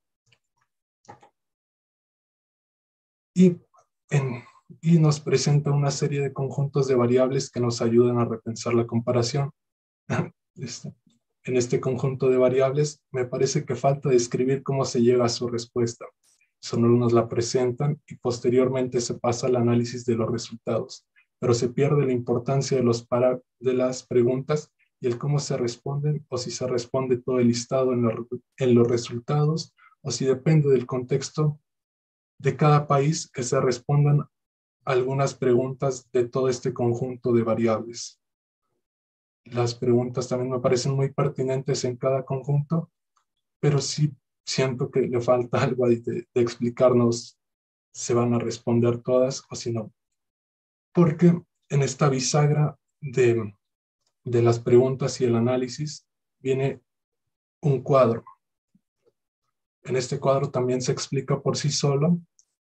Y, en, y nos presenta una serie de conjuntos de variables que nos ayudan a repensar la comparación. Este, en este conjunto de variables me parece que falta describir cómo se llega a su respuesta. Solo nos la presentan y posteriormente se pasa al análisis de los resultados, pero se pierde la importancia de, los para, de las preguntas y el cómo se responden, o si se responde todo el listado en, la, en los resultados, o si depende del contexto de cada país que se respondan algunas preguntas de todo este conjunto de variables. Las preguntas también me parecen muy pertinentes en cada conjunto, pero sí siento que le falta algo ahí de, de explicarnos se van a responder todas o si no. Porque en esta bisagra de de las preguntas y el análisis, viene un cuadro. En este cuadro también se explica por sí solo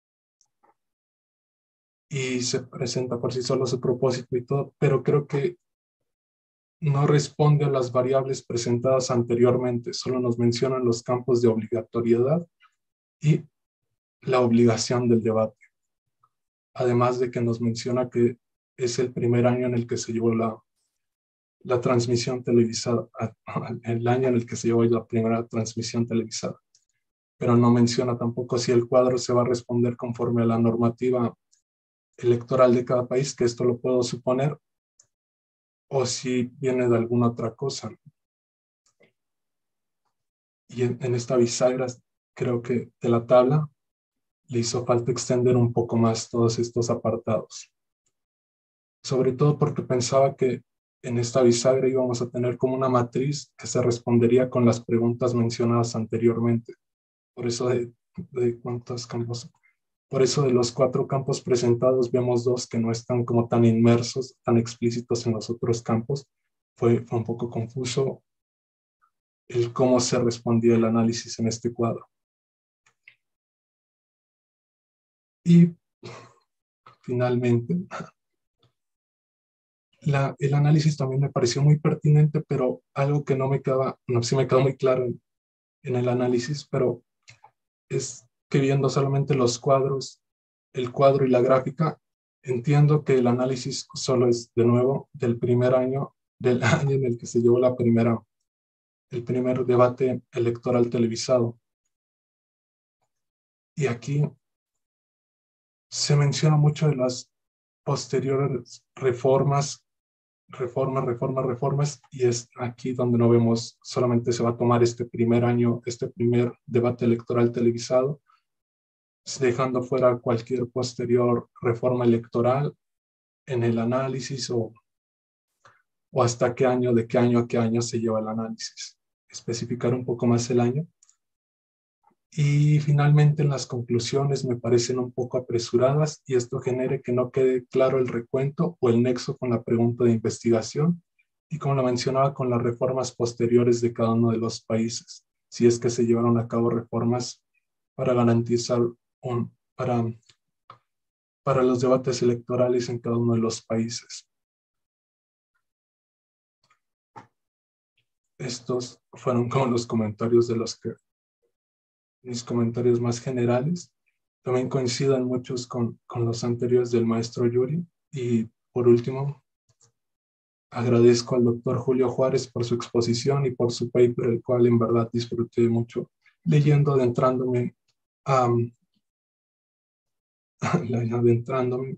y se presenta por sí solo su propósito y todo, pero creo que no responde a las variables presentadas anteriormente, solo nos mencionan los campos de obligatoriedad y la obligación del debate. Además de que nos menciona que es el primer año en el que se llevó la la transmisión televisada, el año en el que se llevó la primera transmisión televisada. Pero no menciona tampoco si el cuadro se va a responder conforme a la normativa electoral de cada país, que esto lo puedo suponer, o si viene de alguna otra cosa. Y en, en esta bisagra, creo que de la tabla, le hizo falta extender un poco más todos estos apartados. Sobre todo porque pensaba que en esta bisagra íbamos a tener como una matriz que se respondería con las preguntas mencionadas anteriormente. Por eso de, de cuántos campos, por eso de los cuatro campos presentados vemos dos que no están como tan inmersos, tan explícitos en los otros campos. Fue, fue un poco confuso el cómo se respondía el análisis en este cuadro. Y finalmente, La, el análisis también me pareció muy pertinente, pero algo que no me quedaba, no sí me quedó muy claro en, en el análisis, pero es que viendo solamente los cuadros, el cuadro y la gráfica, entiendo que el análisis solo es, de nuevo, del primer año, del año en el que se llevó la primera, el primer debate electoral televisado. Y aquí se menciona mucho de las posteriores reformas, reformas, reformas, reformas, y es aquí donde no vemos, solamente se va a tomar este primer año, este primer debate electoral televisado, dejando fuera cualquier posterior reforma electoral en el análisis o, o hasta qué año, de qué año a qué año se lleva el análisis. Especificar un poco más el año. Y finalmente en las conclusiones me parecen un poco apresuradas y esto genere que no quede claro el recuento o el nexo con la pregunta de investigación y como lo mencionaba con las reformas posteriores de cada uno de los países, si es que se llevaron a cabo reformas para garantizar un, para, para los debates electorales en cada uno de los países. Estos fueron como los comentarios de los que mis comentarios más generales. También coinciden muchos con, con los anteriores del maestro Yuri. Y por último, agradezco al doctor Julio Juárez por su exposición y por su paper, el cual en verdad disfruté mucho leyendo, adentrándome, um, adentrándome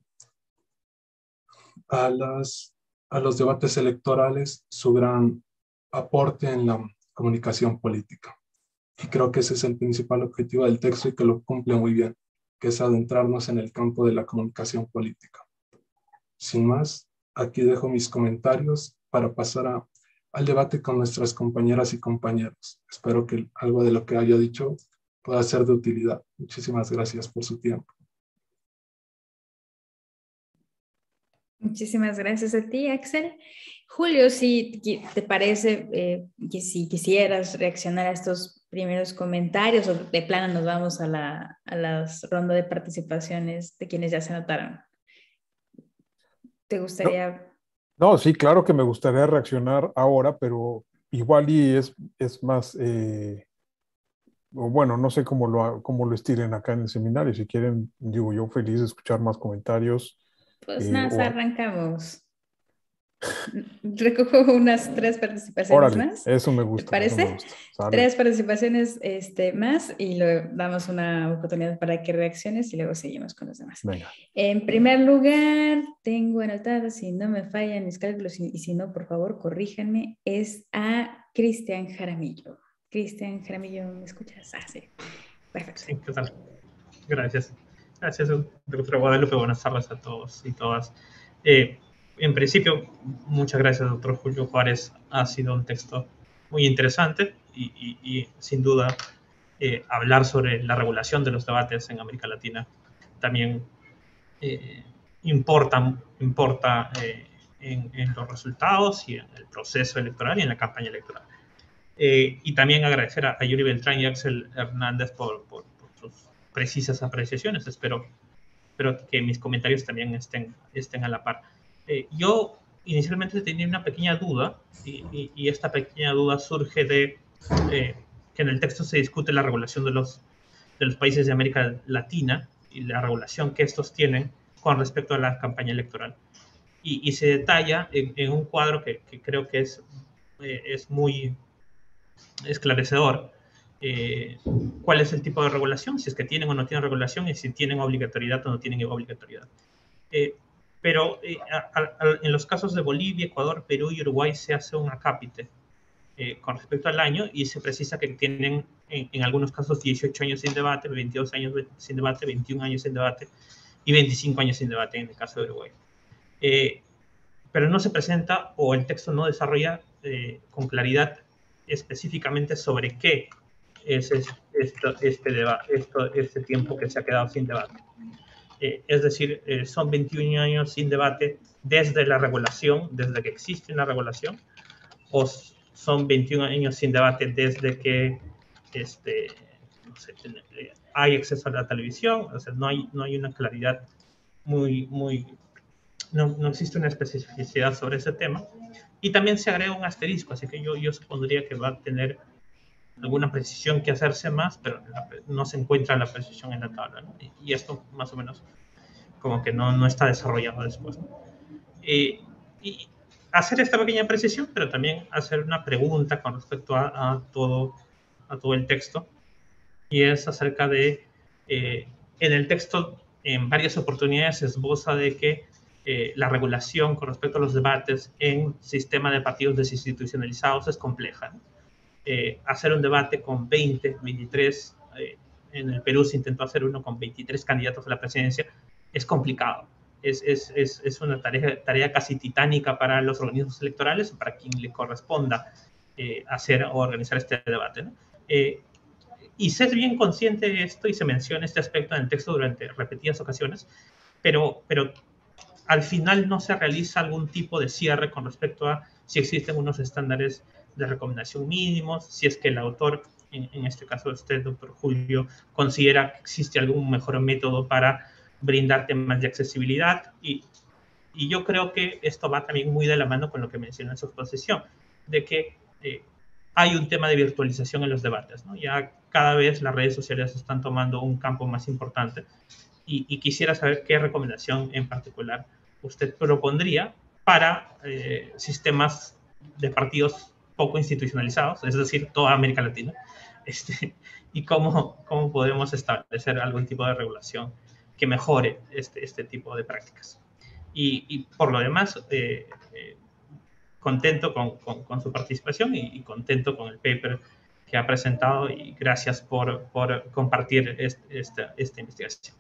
a, las, a los debates electorales, su gran aporte en la comunicación política. Y creo que ese es el principal objetivo del texto y que lo cumple muy bien, que es adentrarnos en el campo de la comunicación política. Sin más, aquí dejo mis comentarios para pasar a, al debate con nuestras compañeras y compañeros. Espero que algo de lo que haya dicho pueda ser de utilidad. Muchísimas gracias por su tiempo. Muchísimas gracias a ti, Axel. Julio, si te parece eh, que si quisieras reaccionar a estos primeros comentarios o de plano nos vamos a la, a la ronda de participaciones de quienes ya se anotaron. ¿Te gustaría...? No, no, sí, claro que me gustaría reaccionar ahora, pero igual y es, es más, eh, o bueno, no sé cómo lo, cómo lo estilen acá en el seminario. Si quieren, digo yo, feliz de escuchar más comentarios. Pues eh, nada, o, arrancamos. Recojo unas tres participaciones órale, más. eso me gusta. ¿Te parece? Eso me gusta. Tres participaciones este, más y luego damos una oportunidad para que reacciones y luego seguimos con los demás. Venga. En primer lugar, tengo anotado, si no me fallan mis cálculos y, y si no, por favor, corríjanme, es a Cristian Jaramillo. Cristian Jaramillo, ¿me escuchas? Ah, sí. Perfecto. Sí, ¿qué tal? Gracias. Gracias, doctora Guadalupe. Buenas tardes a todos y todas. Eh, en principio, muchas gracias, doctor Julio Juárez. Ha sido un texto muy interesante y, y, y sin duda, eh, hablar sobre la regulación de los debates en América Latina también eh, importa, importa eh, en, en los resultados y en el proceso electoral y en la campaña electoral. Eh, y también agradecer a, a Yuri Beltrán y a Axel Hernández por, por, por sus precisas apreciaciones. Espero, espero que mis comentarios también estén, estén a la par. Eh, yo inicialmente tenía una pequeña duda y, y, y esta pequeña duda surge de eh, que en el texto se discute la regulación de los, de los países de América Latina y la regulación que estos tienen con respecto a la campaña electoral. Y, y se detalla en, en un cuadro que, que creo que es, eh, es muy esclarecedor eh, cuál es el tipo de regulación, si es que tienen o no tienen regulación y si tienen obligatoriedad o no tienen obligatoriedad. Eh, pero eh, a, a, en los casos de Bolivia, Ecuador, Perú y Uruguay se hace un acápite eh, con respecto al año y se precisa que tienen en, en algunos casos dieciocho años sin debate, veintidós años sin debate, veintiún años sin debate y veinticinco años sin debate en el caso de Uruguay. Eh, pero no se presenta o el texto no desarrolla eh, con claridad específicamente sobre qué es esto, este, deba, esto, este tiempo que se ha quedado sin debate. Eh, es decir, eh, son veintiún años sin debate desde la regulación, desde que existe una regulación, o son veintiún años sin debate desde que este, no sé, hay acceso a la televisión. O sea, no hay, no hay una claridad muy, muy no, no existe una especificidad sobre ese tema. Y también se agrega un asterisco, así que yo, yo supondría que va a tener alguna precisión que hacerse más, pero la, no se encuentra la precisión en la tabla, ¿no? y, y esto más o menos como que no, no está desarrollado después, ¿no? Eh, y hacer esta pequeña precisión, pero también hacer una pregunta con respecto a, a, todo, a todo el texto, y es acerca de, eh, en el texto, en varias oportunidades se esboza de que eh, la regulación con respecto a los debates en sistema de partidos desinstitucionalizados es compleja, ¿no? Eh, hacer un debate con veinte, veintitrés, eh, en el Perú se intentó hacer uno con veintitrés candidatos a la presidencia, es complicado. Es, es, es, es una tarea, tarea casi titánica para los organismos electorales, para quien le corresponda eh, hacer o organizar este debate, ¿no? Eh, y se es bien consciente de esto y se menciona este aspecto en el texto durante repetidas ocasiones, pero, pero al final no se realiza algún tipo de cierre con respecto a si existen unos estándares de recomendación mínimos, si es que el autor, en, en este caso usted, doctor Julio, considera que existe algún mejor método para brindar temas de accesibilidad. Y, y yo creo que esto va también muy de la mano con lo que mencionó en su exposición, de que eh, hay un tema de virtualización en los debates, ¿no? Ya cada vez las redes sociales están tomando un campo más importante, y, y quisiera saber qué recomendación en particular usted propondría para eh, sistemas de partidos poco institucionalizados, es decir, toda América Latina, este, y cómo, cómo podemos establecer algún tipo de regulación que mejore este, este tipo de prácticas. Y, y por lo demás, eh, eh, contento con, con, con, su participación y, y contento con el paper que ha presentado, y gracias por, por compartir este, esta, esta investigación.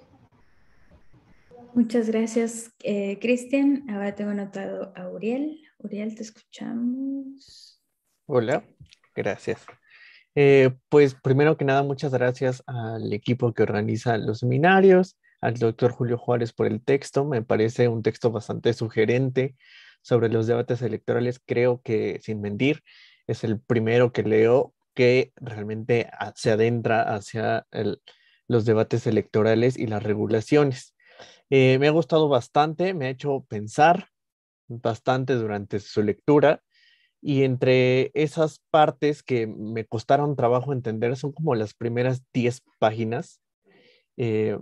Muchas gracias, eh, Cristian. Ahora tengo anotado a Uriel. Uriel, te escuchamos. Hola, gracias. Eh, pues primero que nada, muchas gracias al equipo que organiza los seminarios, al doctor Julio Juárez por el texto. Me parece un texto bastante sugerente sobre los debates electorales. Creo que, sin mentir, es el primero que leo que realmente se adentra hacia el, los debates electorales y las regulaciones. Eh, me ha gustado bastante, me ha hecho pensar bastante durante su lectura. Y entre esas partes que me costaron trabajo entender son como las primeras diez páginas, eh,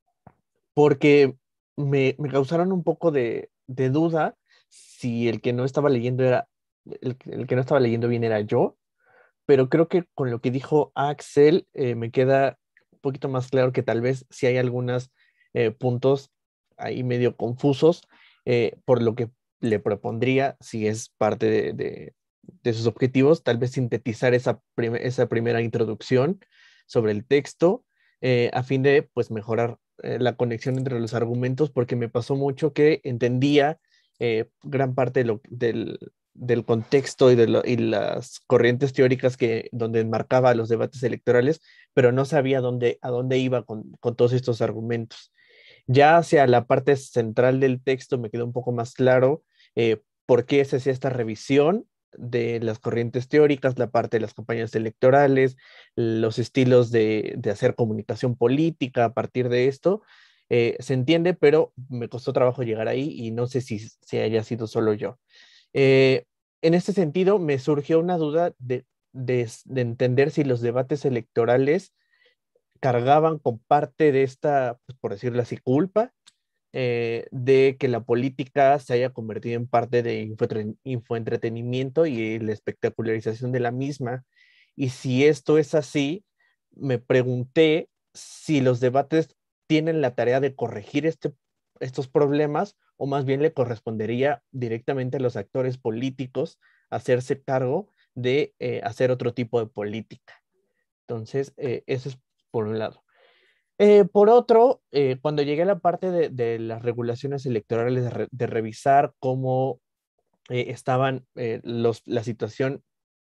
porque me, me causaron un poco de, de duda si el que no estaba leyendo era, el, el que no estaba leyendo bien era yo, pero creo que con lo que dijo Axel eh, me queda un poquito más claro que tal vez sí hay algunos eh, puntos ahí medio confusos, eh, por lo que le propondría, si es parte de, de, de sus objetivos, tal vez sintetizar esa, prim esa primera introducción sobre el texto, eh, a fin de pues mejorar eh, la conexión entre los argumentos, porque me pasó mucho que entendía eh, gran parte de lo, del, del contexto y de lo, y las corrientes teóricas que donde enmarcaba los debates electorales, pero no sabía dónde, a dónde iba con, con todos estos argumentos. Ya hacia la parte central del texto me quedó un poco más claro eh, por qué se hacía esta revisión de las corrientes teóricas, la parte de las campañas electorales, los estilos de, de hacer comunicación política a partir de esto. Eh, se entiende, pero me costó trabajo llegar ahí y no sé si, si haya sido solo yo. Eh, en este sentido, me surgió una duda de, de, de entender si los debates electorales cargaban con parte de esta, pues, por decirlo así, culpa, eh, de que la política se haya convertido en parte de infotre- infoentretenimiento y la espectacularización de la misma. Y si esto es así, me pregunté si los debates tienen la tarea de corregir este, estos problemas, o más bien le correspondería directamente a los actores políticos hacerse cargo de eh, hacer otro tipo de política. Entonces, eh, eso es por un lado. Eh, por otro, eh, cuando llegué a la parte de, de las regulaciones electorales, de, re, de revisar cómo eh, estaban eh, los, la situación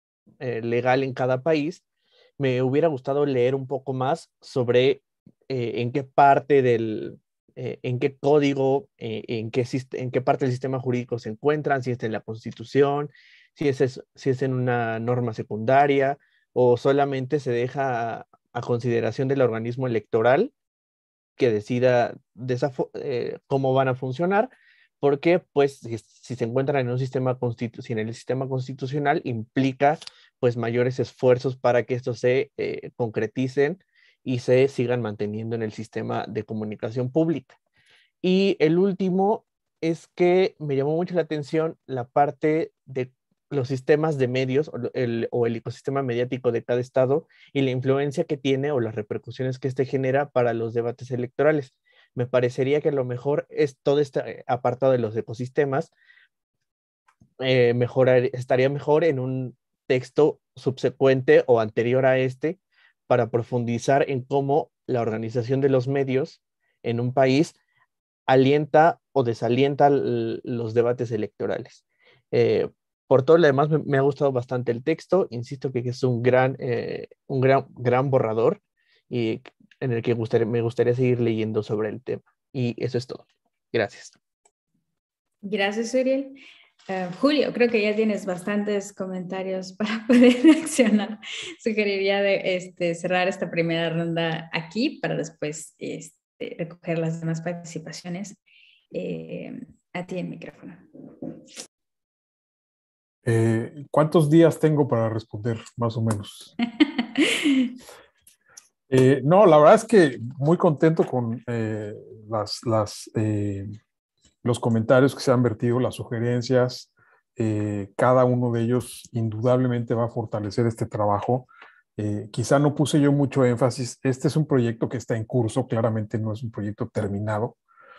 eh, legal en cada país, me hubiera gustado leer un poco más sobre eh, en qué parte del, eh, en qué código, eh, en, qué, en qué parte del sistema jurídico se encuentran, si es en la Constitución, si es, es, si es en una norma secundaria, o solamente se deja a, a consideración del organismo electoral que decida de esa eh, cómo van a funcionar, porque pues si, si se encuentran en un sistema constitu si en el sistema constitucional implica pues mayores esfuerzos para que estos se eh, concreticen y se sigan manteniendo en el sistema de comunicación pública. Y el último es que me llamó mucho la atención la parte de los sistemas de medios o el, o el ecosistema mediático de cada estado y la influencia que tiene o las repercusiones que este genera para los debates electorales. Me parecería que lo mejor es todo este apartado de los ecosistemas, eh, mejorar, estaría mejor en un texto subsecuente o anterior a este para profundizar en cómo la organización de los medios en un país alienta o desalienta los debates electorales. Eh, por todo lo demás, me, me ha gustado bastante el texto. Insisto que es un gran, eh, un gran, gran borrador y en el que gustaría, me gustaría seguir leyendo sobre el tema. Y eso es todo. Gracias. Gracias, Uriel. Uh, Julio, creo que ya tienes bastantes comentarios para poder reaccionar. Sugeriría de, este, cerrar esta primera ronda aquí para después este, recoger las demás participaciones. Eh, a ti el micrófono. Eh, ¿Cuántos días tengo para responder, más o menos? eh, no, la verdad es que muy contento con eh, las, las, eh, los comentarios que se han vertido, las sugerencias. Eh, cada uno de ellos indudablemente va a fortalecer este trabajo. Eh, quizá no puse yo mucho énfasis. Este es un proyecto que está en curso, claramente no es un proyecto terminado.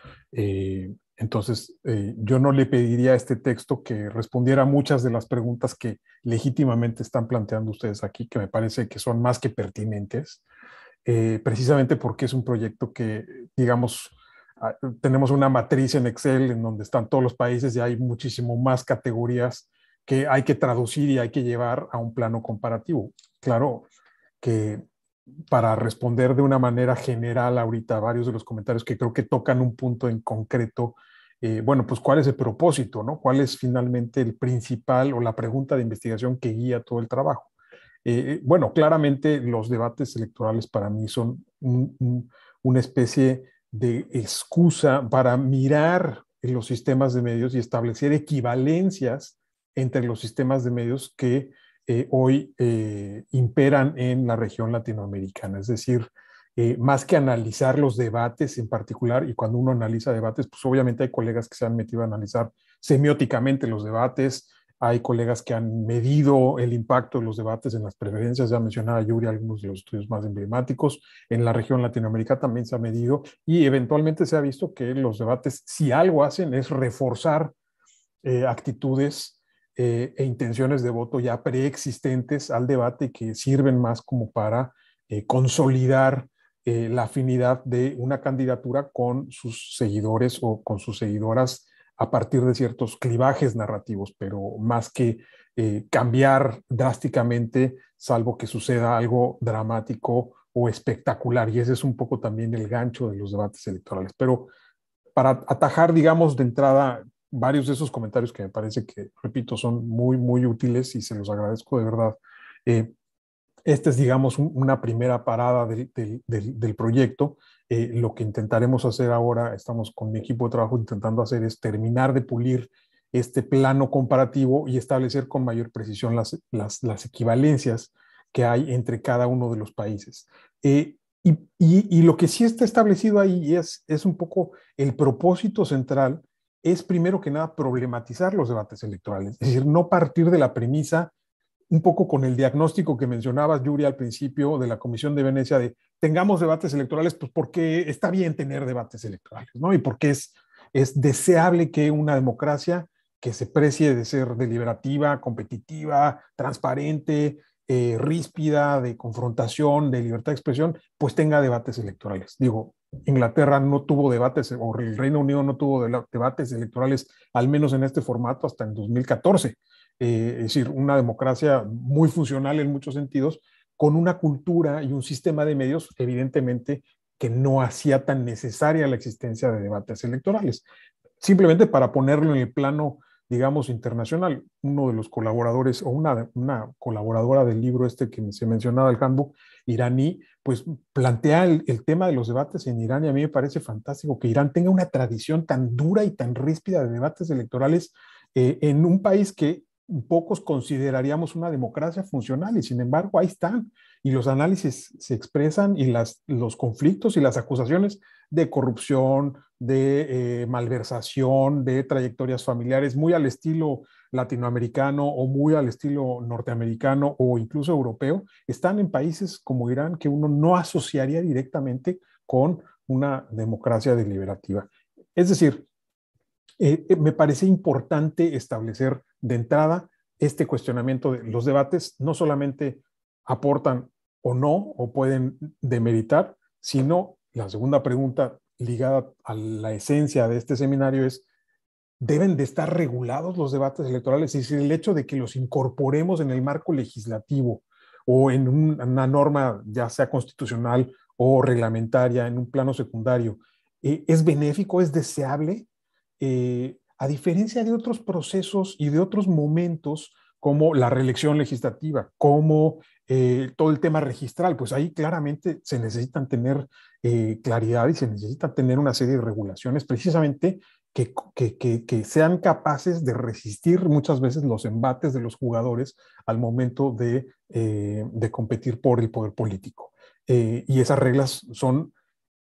Eh, entonces, eh, yo no le pediría a este texto que respondiera a muchas de las preguntas que legítimamente están planteando ustedes aquí, que me parece que son más que pertinentes, eh, precisamente porque es un proyecto que, digamos, tenemos una matriz en Excel en donde están todos los países y hay muchísimo más categorías que hay que traducir y hay que llevar a un plano comparativo. Claro que para responder de una manera general ahorita a varios de los comentarios que creo que tocan un punto en concreto, eh, bueno, pues ¿cuál es el propósito, no? ¿Cuál es finalmente el principal o la pregunta de investigación que guía todo el trabajo? Eh, bueno, claramente los debates electorales para mí son un, un, una especie de excusa para mirar en los sistemas de medios y establecer equivalencias entre los sistemas de medios que eh, hoy eh, imperan en la región latinoamericana. Es decir, eh, más que analizar los debates en particular, y cuando uno analiza debates, pues obviamente hay colegas que se han metido a analizar semióticamente los debates, hay colegas que han medido el impacto de los debates en las preferencias, ya mencionaba Yuri algunos de los estudios más emblemáticos, en la región latinoamericana también se ha medido y eventualmente se ha visto que los debates, si algo hacen, es reforzar eh, actitudes eh, e intenciones de voto ya preexistentes al debate que sirven más como para eh, consolidar eh, la afinidad de una candidatura con sus seguidores o con sus seguidoras a partir de ciertos clivajes narrativos, pero más que eh, cambiar drásticamente, salvo que suceda algo dramático o espectacular, y ese es un poco también el gancho de los debates electorales. Pero para atajar, digamos, de entrada, varios de esos comentarios que me parece que, repito, son muy, muy útiles y se los agradezco de verdad. Eh, Esta es, digamos, un, una primera parada del, del, del, del proyecto. Eh, lo que intentaremos hacer ahora, estamos con mi equipo de trabajo intentando hacer, es terminar de pulir este plano comparativo y establecer con mayor precisión las, las, las equivalencias que hay entre cada uno de los países. Eh, y, y, y lo que sí está establecido ahí es, es un poco el propósito central, es primero que nada problematizar los debates electorales, es decir, no partir de la premisa un poco con el diagnóstico que mencionabas, Yuri, al principio de la Comisión de Venecia, de tengamos debates electorales, pues porque está bien tener debates electorales, ¿no? Y porque es, es deseable que una democracia que se precie de ser deliberativa, competitiva, transparente, eh, ríspida, de confrontación, de libertad de expresión, pues tenga debates electorales. Digo, Inglaterra no tuvo debates, o el Reino Unido no tuvo debates electorales, al menos en este formato, hasta en dos mil catorce. Eh, es decir, una democracia muy funcional en muchos sentidos, con una cultura y un sistema de medios, evidentemente, que no hacía tan necesaria la existencia de debates electorales. Simplemente para ponerlo en el plano, digamos, internacional, uno de los colaboradores, o una, una colaboradora del libro este que se mencionaba, el handbook iraní, pues plantea el, el tema de los debates en Irán, y a mí me parece fantástico que Irán tenga una tradición tan dura y tan ríspida de debates electorales eh, en un país que pocos consideraríamos una democracia funcional y sin embargo ahí están y los análisis se expresan y las, los conflictos y las acusaciones de corrupción, de eh, malversación, de trayectorias familiares muy al estilo latinoamericano o muy al estilo norteamericano o incluso europeo, están en países como Irán que uno no asociaría directamente con una democracia deliberativa. Es decir, eh, me parece importante establecer de entrada este cuestionamiento de los debates no solamente aportan o no, o pueden demeritar, sino la segunda pregunta ligada a la esencia de este seminario es, ¿deben de estar regulados los debates electorales? Es decir, el hecho de que los incorporemos en el marco legislativo o en un, una norma ya sea constitucional o reglamentaria en un plano secundario, eh, ¿es benéfico, es deseable? Eh, a diferencia de otros procesos y de otros momentos como la reelección legislativa, como eh, todo el tema registral, pues ahí claramente se necesitan tener eh, claridad y se necesita tener una serie de regulaciones precisamente que, que, que, que sean capaces de resistir muchas veces los embates de los jugadores al momento de, eh, de competir por el poder político. Eh, y esas reglas son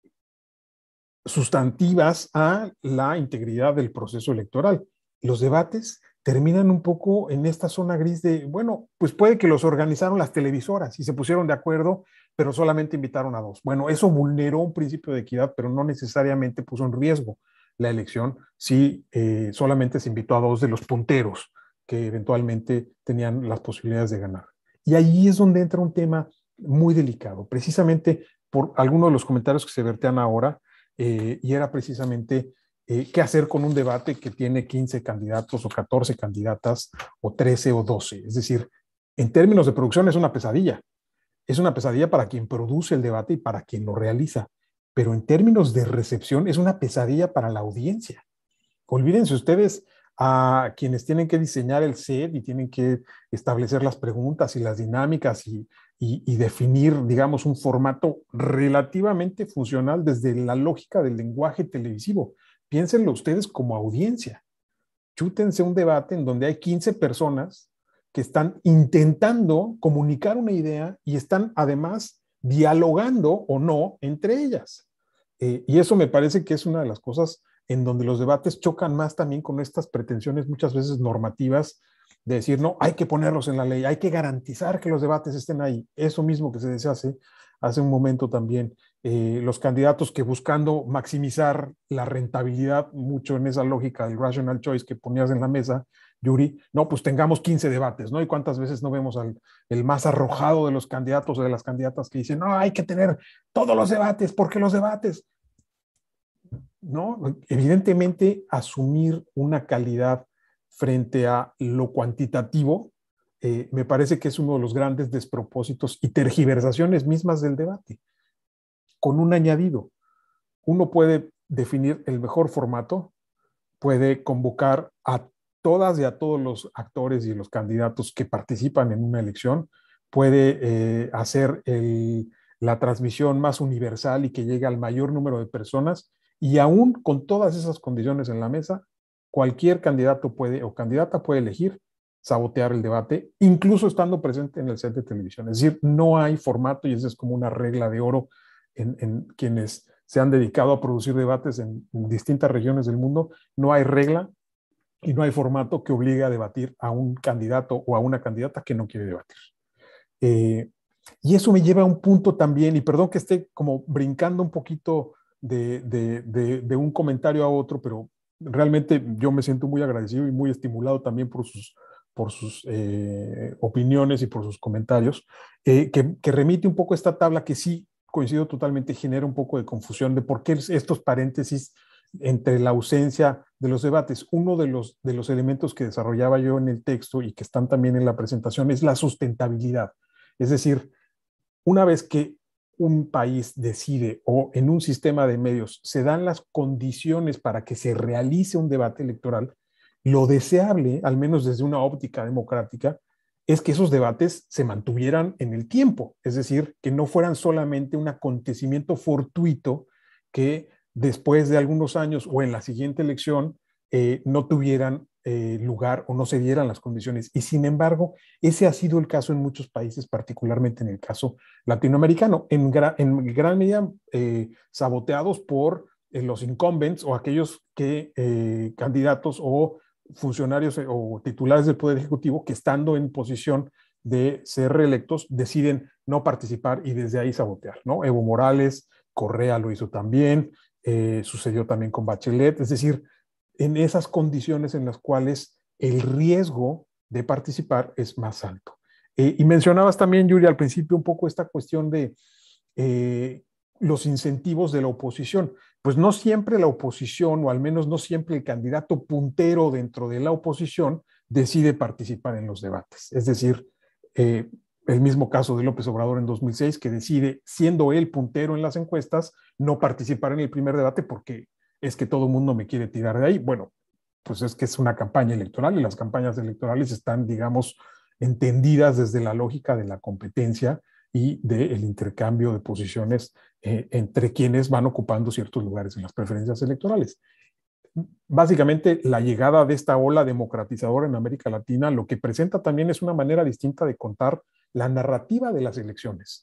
sustantivas a la integridad del proceso electoral. Los debates terminan un poco en esta zona gris de, bueno, pues puede que los organizaron las televisoras y se pusieron de acuerdo, pero solamente invitaron a dos. Bueno, eso vulneró un principio de equidad, pero no necesariamente puso en riesgo la elección si eh, solamente se invitó a dos de los punteros que eventualmente tenían las posibilidades de ganar. Y ahí es donde entra un tema muy delicado, precisamente por algunos de los comentarios que se vertean ahora, eh, y era precisamente eh, qué hacer con un debate que tiene quince candidatos o catorce candidatas o trece o doce. Es decir, en términos de producción es una pesadilla. Es una pesadilla para quien produce el debate y para quien lo realiza. Pero en términos de recepción es una pesadilla para la audiencia. Olvídense ustedes a quienes tienen que diseñar el set y tienen que establecer las preguntas y las dinámicas y, y, y definir, digamos, un formato relativamente funcional desde la lógica del lenguaje televisivo. Piénsenlo ustedes como audiencia. Chútense un debate en donde hay quince personas que están intentando comunicar una idea y están además dialogando o no entre ellas. Eh, y eso me parece que es una de las cosas en donde los debates chocan más también con estas pretensiones muchas veces normativas de decir, no, hay que ponerlos en la ley, hay que garantizar que los debates estén ahí. Eso mismo que se decía hace, hace un momento también, eh, los candidatos que buscando maximizar la rentabilidad, mucho en esa lógica del rational choice que ponías en la mesa, Yuri, no, pues tengamos quince debates, ¿no? Y cuántas veces no vemos al el más arrojado de los candidatos o de las candidatas que dicen, no, hay que tener todos los debates, porque los debates... ¿no? Evidentemente, asumir una calidad frente a lo cuantitativo eh, me parece que es uno de los grandes despropósitos y tergiversaciones mismas del debate. Con un añadido, uno puede definir el mejor formato, puede convocar a todas y a todos los actores y los candidatos que participan en una elección, puede eh, hacer el, la transmisión más universal y que llegue al mayor número de personas. Y aún con todas esas condiciones en la mesa, cualquier candidato puede o candidata puede elegir sabotear el debate, incluso estando presente en el set de televisión. Es decir, no hay formato, y esa es como una regla de oro en, en quienes se han dedicado a producir debates en, en distintas regiones del mundo. No hay regla y no hay formato que obligue a debatir a un candidato o a una candidata que no quiere debatir. Eh, y eso me lleva a un punto también, y perdón que esté como brincando un poquito De, de, de, de un comentario a otro, pero realmente yo me siento muy agradecido y muy estimulado también por sus, por sus eh, opiniones y por sus comentarios, eh, que, que remite un poco a esta tabla que sí, coincido totalmente, genera un poco de confusión de por qué estos paréntesis entre la ausencia de los debates. Uno de los, de los elementos que desarrollaba yo en el texto y que están también en la presentación es la sustentabilidad. Es decir, una vez que un país decide o en un sistema de medios se dan las condiciones para que se realice un debate electoral, lo deseable, al menos desde una óptica democrática, es que esos debates se mantuvieran en el tiempo, es decir, que no fueran solamente un acontecimiento fortuito que después de algunos años o en la siguiente elección eh, no tuvieran eh, lugar o no se dieran las condiciones. Y sin embargo, ese ha sido el caso en muchos países, particularmente en el caso latinoamericano, en, gra en gran medida eh, saboteados por eh, los incumbents o aquellos que, eh, candidatos o funcionarios o titulares del Poder Ejecutivo que estando en posición de ser reelectos deciden no participar y desde ahí sabotear, ¿no? Evo Morales, Correa lo hizo también, eh, sucedió también con Bachelet, es decir, en esas condiciones en las cuales el riesgo de participar es más alto. Eh, y mencionabas también, Yuri, al principio un poco esta cuestión de eh, los incentivos de la oposición. Pues no siempre la oposición, o al menos no siempre el candidato puntero dentro de la oposición, decide participar en los debates. Es decir, eh, el mismo caso de López Obrador en dos mil seis, que decide, siendo él puntero en las encuestas, no participar en el primer debate porque es que todo el mundo me quiere tirar de ahí. Bueno, pues es que es una campaña electoral y las campañas electorales están, digamos, entendidas desde la lógica de la competencia y del intercambio de posiciones eh, entre quienes van ocupando ciertos lugares en las preferencias electorales. Básicamente, la llegada de esta ola democratizadora en América Latina lo que presenta también es una manera distinta de contar la narrativa de las elecciones.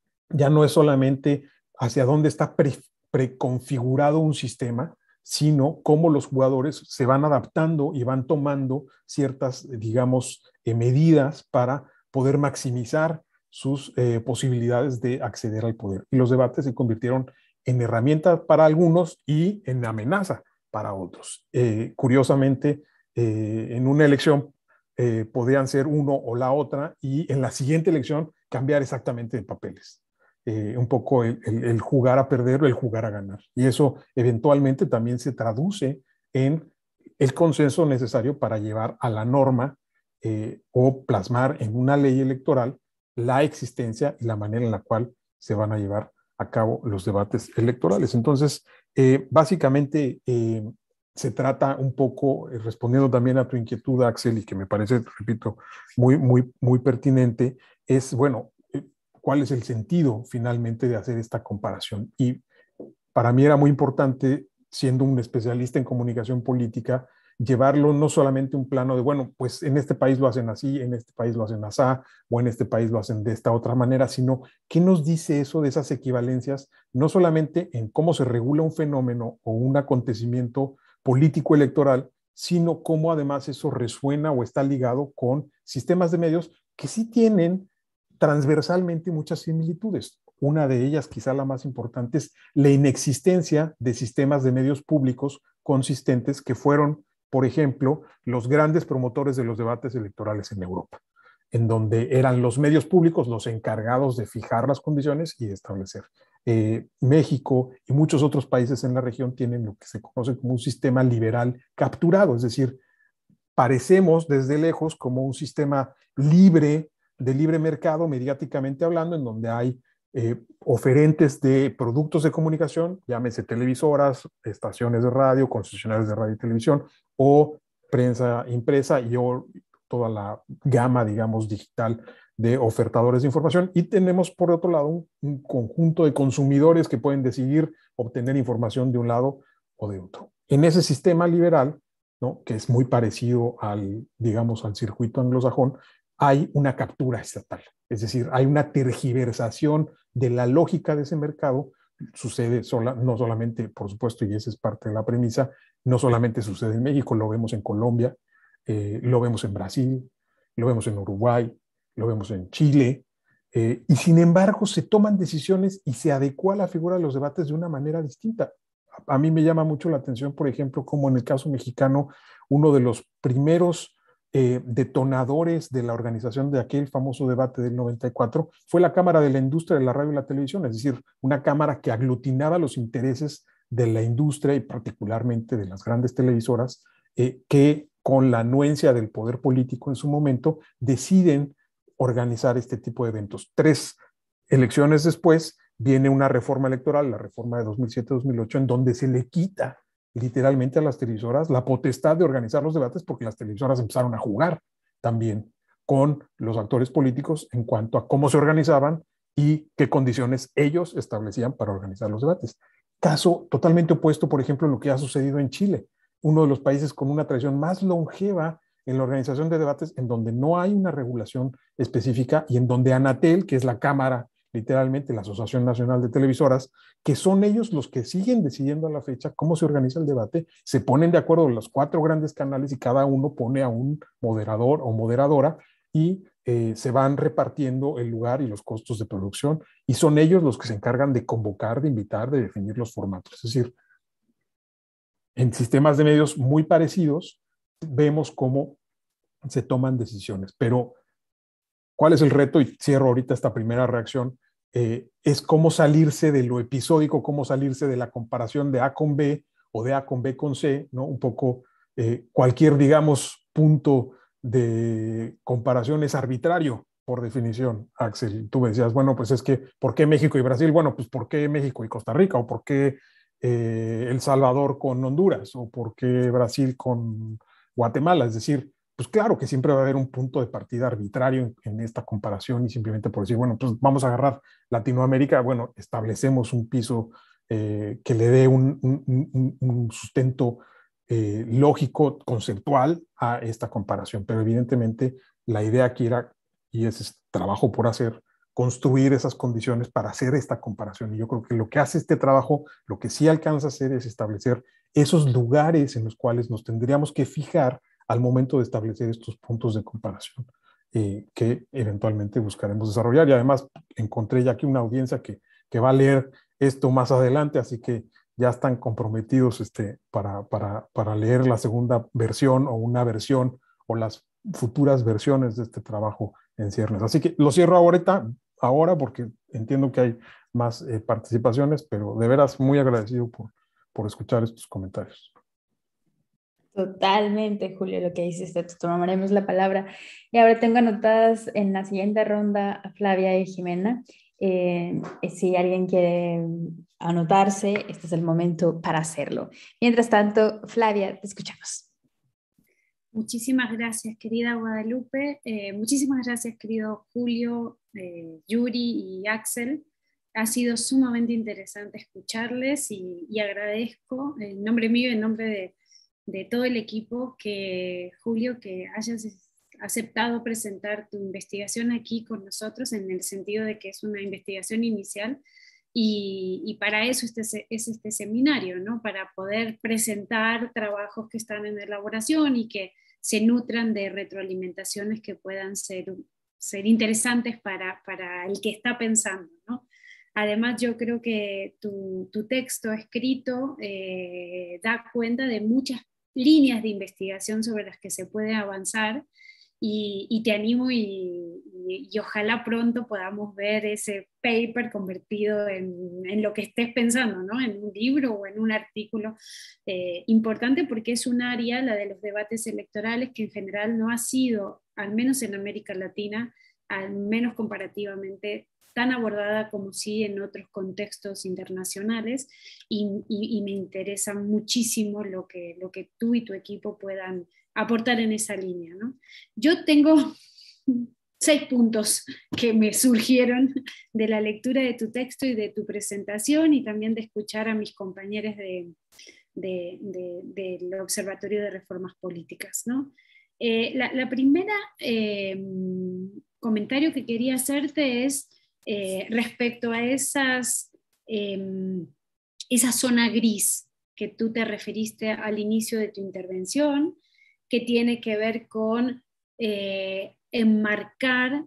Ya no es solamente hacia dónde está pre preconfigurado un sistema, sino cómo los jugadores se van adaptando y van tomando ciertas, digamos, eh, medidas para poder maximizar sus eh, posibilidades de acceder al poder. Y los debates se convirtieron en herramienta para algunos y en amenaza para otros. Eh, curiosamente, eh, en una elección eh, podrían ser uno o la otra y en la siguiente elección cambiar exactamente de papeles. Eh, un poco el, el, el jugar a perder o el jugar a ganar. Y eso eventualmente también se traduce en el consenso necesario para llevar a la norma eh, o plasmar en una ley electoral la existencia y la manera en la cual se van a llevar a cabo los debates electorales. Entonces, eh, básicamente eh, se trata un poco, eh, respondiendo también a tu inquietud, Axel, y que me parece, repito, muy, muy, muy pertinente, es, bueno, cuál es el sentido finalmente de hacer esta comparación. Y para mí era muy importante, siendo un especialista en comunicación política, llevarlo no solamente a un plano de, bueno, pues en este país lo hacen así, en este país lo hacen así, o en este país lo hacen de esta otra manera, sino qué nos dice eso de esas equivalencias, no solamente en cómo se regula un fenómeno o un acontecimiento político electoral, sino cómo además eso resuena o está ligado con sistemas de medios que sí tienen transversalmente muchas similitudes. Una de ellas, quizá la más importante, es la inexistencia de sistemas de medios públicos consistentes que fueron, por ejemplo, los grandes promotores de los debates electorales en Europa, en donde eran los medios públicos los encargados de fijar las condiciones y de establecer. Eh, México y muchos otros países en la región tienen lo que se conoce como un sistema liberal capturado, es decir, parecemos desde lejos como un sistema libre, de libre mercado, mediáticamente hablando, en donde hay eh, oferentes de productos de comunicación, llámese televisoras, estaciones de radio, concesionarios de radio y televisión, o prensa impresa y o, toda la gama, digamos, digital de ofertadores de información. Y tenemos, por otro lado, un, un conjunto de consumidores que pueden decidir obtener información de un lado o de otro. En ese sistema liberal, ¿no?, que es muy parecido al, digamos, al circuito anglosajón, hay una captura estatal, es decir, hay una tergiversación de la lógica de ese mercado. Sucede sola, no solamente, por supuesto, y esa es parte de la premisa, no solamente sucede en México, lo vemos en Colombia, eh, lo vemos en Brasil, lo vemos en Uruguay, lo vemos en Chile, eh, y sin embargo se toman decisiones y se adecua la figura de los debates de una manera distinta. A, a mí me llama mucho la atención, por ejemplo, como en el caso mexicano, uno de los primeros Eh, detonadores de la organización de aquel famoso debate del noventa y cuatro fue la Cámara de la Industria de la Radio y la Televisión, es decir, una cámara que aglutinaba los intereses de la industria y particularmente de las grandes televisoras eh, que con la anuencia del poder político en su momento deciden organizar este tipo de eventos. Tres elecciones después viene una reforma electoral, la reforma de dos mil siete dos mil ocho, en donde se le quita literalmente a las televisoras la potestad de organizar los debates porque las televisoras empezaron a jugar también con los actores políticos en cuanto a cómo se organizaban y qué condiciones ellos establecían para organizar los debates. Caso totalmente opuesto, por ejemplo, a lo que ha sucedido en Chile. uno de los países con una tradición más longeva en la organización de debates, en donde no hay una regulación específica y en donde Anatel, que es la cámara, literalmente la Asociación Nacional de Televisoras, que son ellos los que siguen decidiendo a la fecha cómo se organiza el debate, se ponen de acuerdo los cuatro grandes canales y cada uno pone a un moderador o moderadora y eh, se van repartiendo el lugar y los costos de producción, y son ellos los que se encargan de convocar, de invitar, de definir los formatos. Es decir, en sistemas de medios muy parecidos vemos cómo se toman decisiones, pero ¿cuál es el reto? Y cierro ahorita esta primera reacción. Eh, es cómo salirse de lo episódico, cómo salirse de la comparación de A con B o de A con B con C, ¿no? Un poco eh, cualquier, digamos, punto de comparación es arbitrario, por definición. Axel, tú me decías, bueno, pues es que, ¿por qué México y Brasil? Bueno, pues ¿por qué México y Costa Rica? ¿O por qué eh, El Salvador con Honduras? ¿O por qué Brasil con Guatemala? Es decir, pues claro que siempre va a haber un punto de partida arbitrario en, en esta comparación, y simplemente por decir, bueno, pues vamos a agarrar Latinoamérica, bueno, establecemos un piso eh, que le dé un, un, un, un sustento eh, lógico, conceptual a esta comparación. Pero evidentemente la idea aquí era, y ese es trabajo por hacer, construir esas condiciones para hacer esta comparación. Y yo creo que lo que hace este trabajo, lo que sí alcanza a hacer es establecer esos lugares en los cuales nos tendríamos que fijar al momento de establecer estos puntos de comparación eh, que eventualmente buscaremos desarrollar. Y además encontré ya aquí una audiencia que, que va a leer esto más adelante, así que ya están comprometidos este, para, para, para leer la segunda versión o una versión o las futuras versiones de este trabajo en ciernes. Así que lo cierro ahorita, ahora porque entiendo que hay más eh, participaciones, pero de veras muy agradecido por, por escuchar estos comentarios. Totalmente, Julio, lo que dices, te tomaremos la palabra. Y ahora tengo anotadas en la siguiente ronda a Flavia y Jimena. Eh, si alguien quiere anotarse, este es el momento para hacerlo. Mientras tanto, Flavia, te escuchamos. Muchísimas gracias, querida Guadalupe. Eh, muchísimas gracias, querido Julio, eh, Yuri y Axel. Ha sido sumamente interesante escucharles y, y agradezco en nombre mío y en nombre de de todo el equipo, que Julio, que hayas aceptado presentar tu investigación aquí con nosotros, en el sentido de que es una investigación inicial, y, y para eso este, es este seminario, ¿no? Para poder presentar trabajos que están en elaboración y que se nutran de retroalimentaciones que puedan ser, ser interesantes para, para el que está pensando, ¿no? Además, yo creo que tu, tu texto escrito eh, da cuenta de muchas líneas de investigación sobre las que se puede avanzar, y, y te animo y, y, y ojalá pronto podamos ver ese paper convertido en, en lo que estés pensando, ¿no? En un libro o en un artículo eh, importante, porque es un área, la de los debates electorales, que en general no ha sido, al menos en América Latina, al menos comparativamente, tan abordada como sí en otros contextos internacionales, y, y, y me interesa muchísimo lo que, lo que tú y tu equipo puedan aportar en esa línea, ¿no? Yo tengo seis puntos que me surgieron de la lectura de tu texto y de tu presentación, y también de escuchar a mis compañeros de, de, de, del Observatorio de Reformas Políticas, ¿no? Eh, la, la primera eh, comentario que quería hacerte es Eh, respecto a esas, eh, esa zona gris que tú te referiste al inicio de tu intervención, que tiene que ver con eh, enmarcar,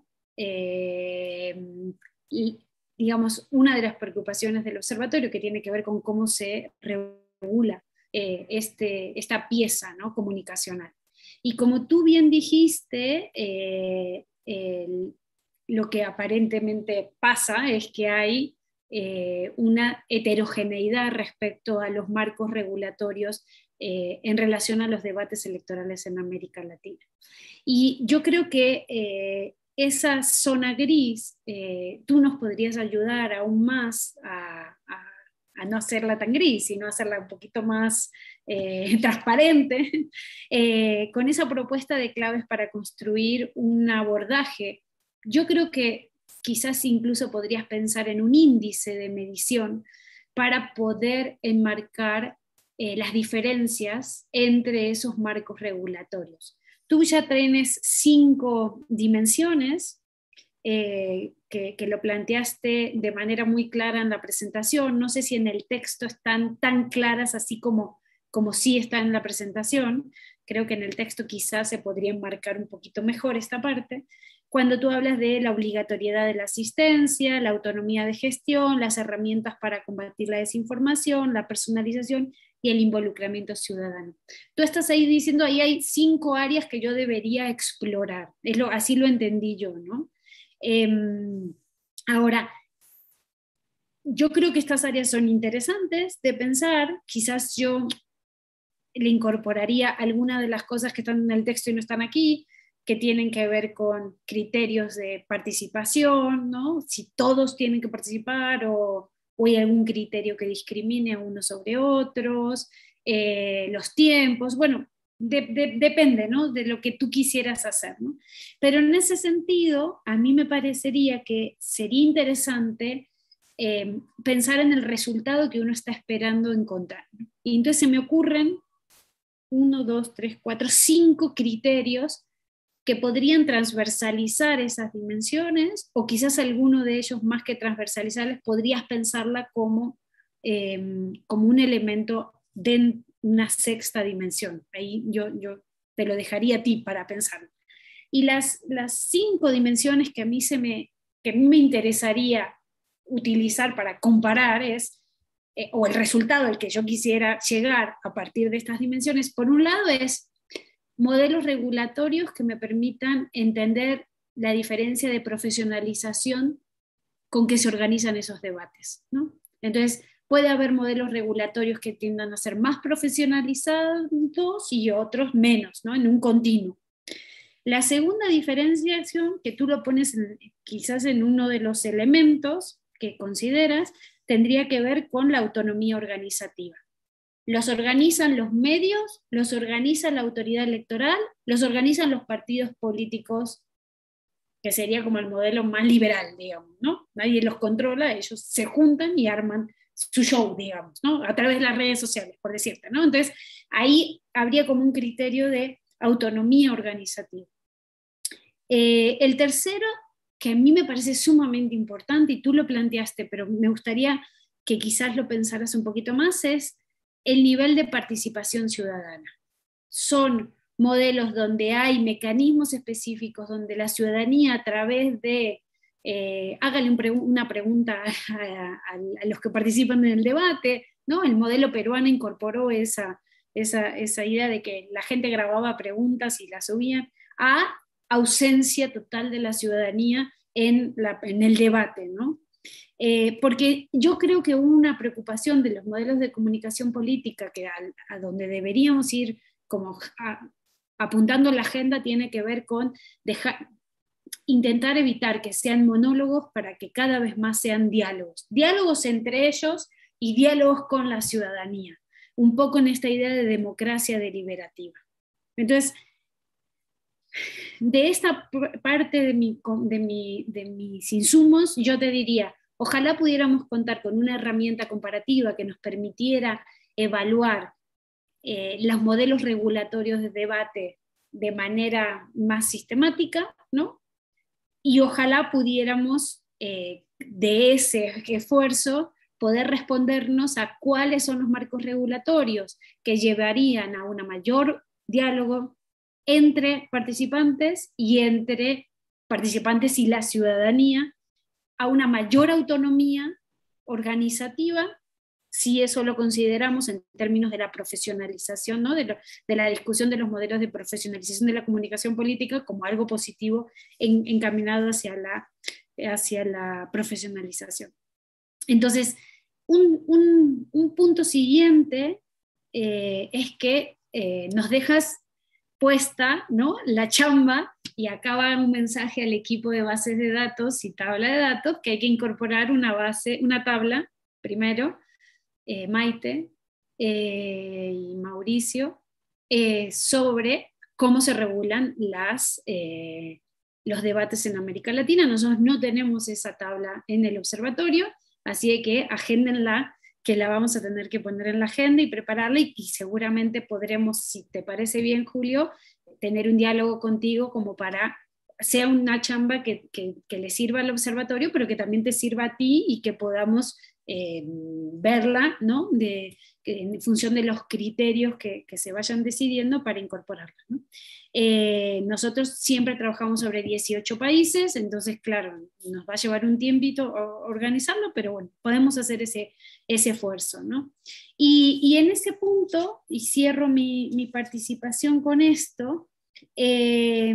eh, y, digamos, una de las preocupaciones del observatorio, que tiene que ver con cómo se regula eh, este, esta pieza, ¿no?, comunicacional. Y como tú bien dijiste, eh, el, lo que aparentemente pasa es que hay eh, una heterogeneidad respecto a los marcos regulatorios eh, en relación a los debates electorales en América Latina. Y yo creo que eh, esa zona gris, eh, tú nos podrías ayudar aún más a, a, a no hacerla tan gris, sino hacerla un poquito más eh, transparente, eh, con esa propuesta de claves para construir un abordaje. Yo creo que quizás incluso podrías pensar en un índice de medición para poder enmarcar eh, las diferencias entre esos marcos regulatorios. Tú ya tienes cinco dimensiones eh, que, que lo planteaste de manera muy clara en la presentación. No sé si en el texto están tan claras así como, como sí está en la presentación. Creo que en el texto quizás se podría enmarcar un poquito mejor esta parte. Cuando tú hablas de la obligatoriedad de la asistencia, la autonomía de gestión, las herramientas para combatir la desinformación, la personalización y el involucramiento ciudadano. Tú estás ahí diciendo, ahí hay cinco áreas que yo debería explorar. Es lo, así lo entendí yo, ¿no? Eh, ahora, yo creo que estas áreas son interesantes de pensar. Quizás yo le incorporaría algunas de las cosas que están en el texto y no están aquí, que tienen que ver con criterios de participación, ¿no? Si todos tienen que participar o, o hay algún criterio que discrimine a unos sobre otros, eh, los tiempos, bueno, de, de, depende, ¿no? De lo que tú quisieras hacer, ¿no? Pero en ese sentido, a mí me parecería que sería interesante eh, pensar en el resultado que uno está esperando encontrar, ¿no? Y entonces se me ocurren uno, dos, tres, cuatro, cinco criterios que podrían transversalizar esas dimensiones, o quizás alguno de ellos más que transversalizarles podrías pensarla como, eh, como un elemento de una sexta dimensión. Ahí yo, yo te lo dejaría a ti para pensarlo. Y las, las cinco dimensiones que a mí, se me, que a mí me interesaría utilizar para comparar es, eh, o el resultado al que yo quisiera llegar a partir de estas dimensiones, por un lado es modelos regulatorios que me permitan entender la diferencia de profesionalización con que se organizan esos debates, ¿no? Entonces, puede haber modelos regulatorios que tiendan a ser más profesionalizados y otros menos, ¿no? En un continuo. La segunda diferenciación, que tú lo pones en, quizás en uno de los elementos que consideras, tendría que ver con la autonomía organizativa. Los organizan los medios, los organiza la autoridad electoral, los organizan los partidos políticos, que sería como el modelo más liberal, digamos, ¿no? Nadie los controla, ellos se juntan y arman su show, digamos, ¿no? A través de las redes sociales, por decirte, ¿no? Entonces, ahí habría como un criterio de autonomía organizativa. Eh, el tercero, que a mí me parece sumamente importante, y tú lo planteaste, pero me gustaría que quizás lo pensaras un poquito más, es el nivel de participación ciudadana. Son modelos donde hay mecanismos específicos, donde la ciudadanía a través de, eh, hágale un pre una pregunta a, a, a los que participan en el debate, ¿no? El modelo peruano incorporó esa, esa, esa idea de que la gente grababa preguntas y las subían, a ausencia total de la ciudadanía en, la, en el debate, ¿no? Eh, porque yo creo que una preocupación de los modelos de comunicación política que a, a donde deberíamos ir como a, apuntando la agenda tiene que ver con dejar, intentar evitar que sean monólogos para que cada vez más sean diálogos, diálogos entre ellos y diálogos con la ciudadanía, un poco en esta idea de democracia deliberativa. Entonces, de esta parte de, mi, de, mi, de mis insumos, yo te diría, ojalá pudiéramos contar con una herramienta comparativa que nos permitiera evaluar eh, los modelos regulatorios de debate de manera más sistemática, ¿no? Y ojalá pudiéramos eh, de ese esfuerzo poder respondernos a cuáles son los marcos regulatorios que llevarían a un mayor diálogo entre participantes y entre participantes y la ciudadanía, a una mayor autonomía organizativa, si eso lo consideramos en términos de la profesionalización, ¿no? de, lo, de la discusión de los modelos de profesionalización de la comunicación política como algo positivo en, encaminado hacia la, hacia la profesionalización. Entonces, un, un, un punto siguiente eh, es que eh, nos dejas puesta, ¿no? La chamba, y acá va un mensaje al equipo de bases de datos y tabla de datos, que hay que incorporar una base, una tabla, primero, eh, Maite eh, y Mauricio, eh, sobre cómo se regulan las, eh, los debates en América Latina. Nosotros no tenemos esa tabla en el observatorio, así que agéndenla que la vamos a tener que poner en la agenda y prepararla, y, y seguramente podremos, si te parece bien, Julio, tener un diálogo contigo como para sea una chamba que, que, que le sirva al observatorio, pero que también te sirva a ti y que podamos eh, verla, ¿no? De, en función de los criterios que, que se vayan decidiendo para incorporarla, ¿no? Eh, nosotros siempre trabajamos sobre dieciocho países, entonces claro, nos va a llevar un tiempito organizarlo, pero bueno, podemos hacer ese, ese esfuerzo, ¿no? Y, y en ese punto, y cierro mi, mi participación con esto, eh,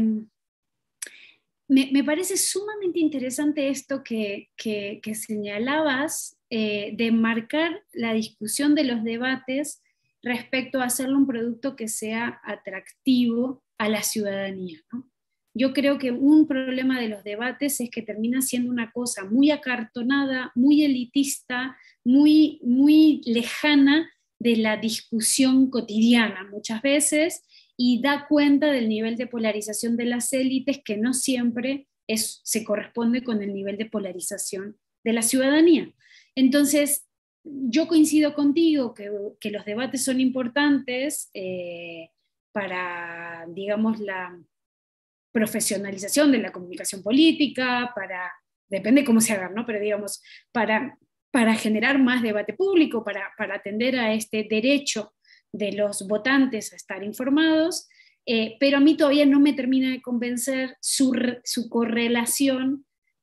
Me, me parece sumamente interesante esto que, que, que señalabas, eh, de marcar la discusión de los debates respecto a hacerlo un producto que sea atractivo a la ciudadanía, ¿no? Yo creo que un problema de los debates es que termina siendo una cosa muy acartonada, muy elitista, muy, muy lejana de la discusión cotidiana muchas veces, y da cuenta del nivel de polarización de las élites que no siempre es, se corresponde con el nivel de polarización de la ciudadanía. Entonces, yo coincido contigo que, que los debates son importantes eh, para, digamos, la profesionalización de la comunicación política, para, depende cómo se hagan, ¿no? Pero digamos, para, para generar más debate público, para, para atender a este derecho de los votantes a estar informados, eh, pero a mí todavía no me termina de convencer su, su correlación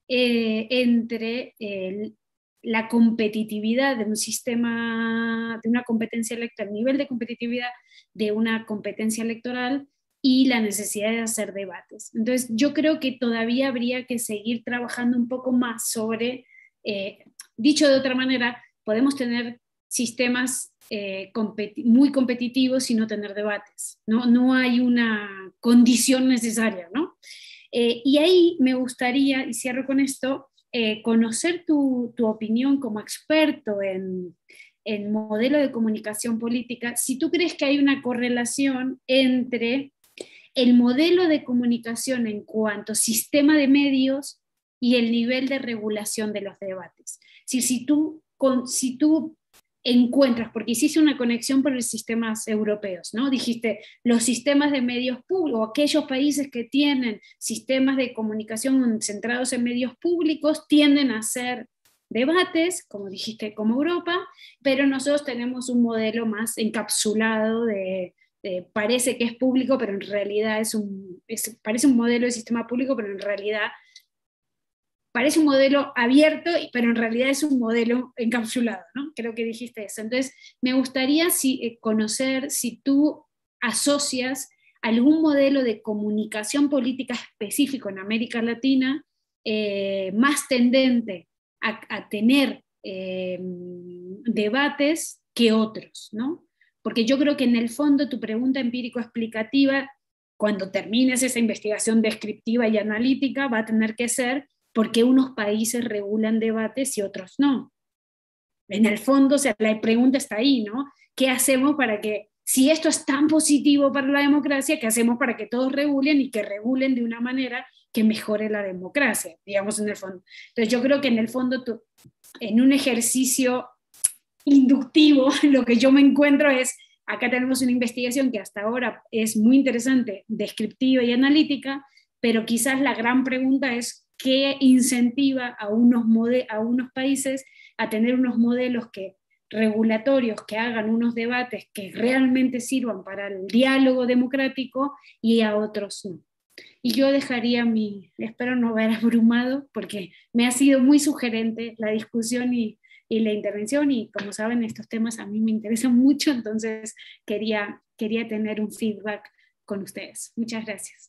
eh, entre el, la competitividad de un sistema, de una competencia electoral, el nivel de competitividad de una competencia electoral y la necesidad de hacer debates. Entonces yo creo que todavía habría que seguir trabajando un poco más sobre, eh, dicho de otra manera, podemos tener sistemas Eh, competi muy competitivos y no tener debates, ¿no? No hay una condición necesaria, ¿no? Eh, y ahí me gustaría, y cierro con esto, eh, conocer tu, tu opinión como experto en, en modelo de comunicación política, si tú crees que hay una correlación entre el modelo de comunicación en cuanto a sistema de medios y el nivel de regulación de los debates. Si, si tú, con, si tú encuentras, porque hiciste una conexión por los sistemas europeos, ¿no? Dijiste, los sistemas de medios públicos, aquellos países que tienen sistemas de comunicación centrados en medios públicos, tienden a hacer debates, como dijiste, como Europa, pero nosotros tenemos un modelo más encapsulado de, de parece que es público, pero en realidad es un, es, parece un modelo de sistema público, pero en realidad parece un modelo abierto, pero en realidad es un modelo encapsulado, ¿no? Creo que dijiste eso. Entonces, me gustaría si, eh, conocer si tú asocias algún modelo de comunicación política específico en América Latina eh, más tendente a, a tener eh, debates que otros, ¿no? Porque yo creo que en el fondo tu pregunta empírico-explicativa, cuando termines esa investigación descriptiva y analítica, va a tener que ser ¿por qué unos países regulan debates y otros no? En el fondo, o sea, la pregunta está ahí, ¿no? ¿Qué hacemos para que, si esto es tan positivo para la democracia, qué hacemos para que todos regulen y que regulen de una manera que mejore la democracia, digamos, en el fondo? Entonces yo creo que en el fondo, tú, en un ejercicio inductivo, lo que yo me encuentro es, acá tenemos una investigación que hasta ahora es muy interesante, descriptiva y analítica, pero quizás la gran pregunta es, ¿qué incentiva a unos, a unos países a tener unos modelos que, regulatorios que hagan unos debates que realmente sirvan para el diálogo democrático y a otros no? Y yo dejaría mi, espero no haber abrumado, porque me ha sido muy sugerente la discusión y, y la intervención, y como saben, estos temas a mí me interesan mucho, entonces quería, quería tener un feedback con ustedes. Muchas gracias.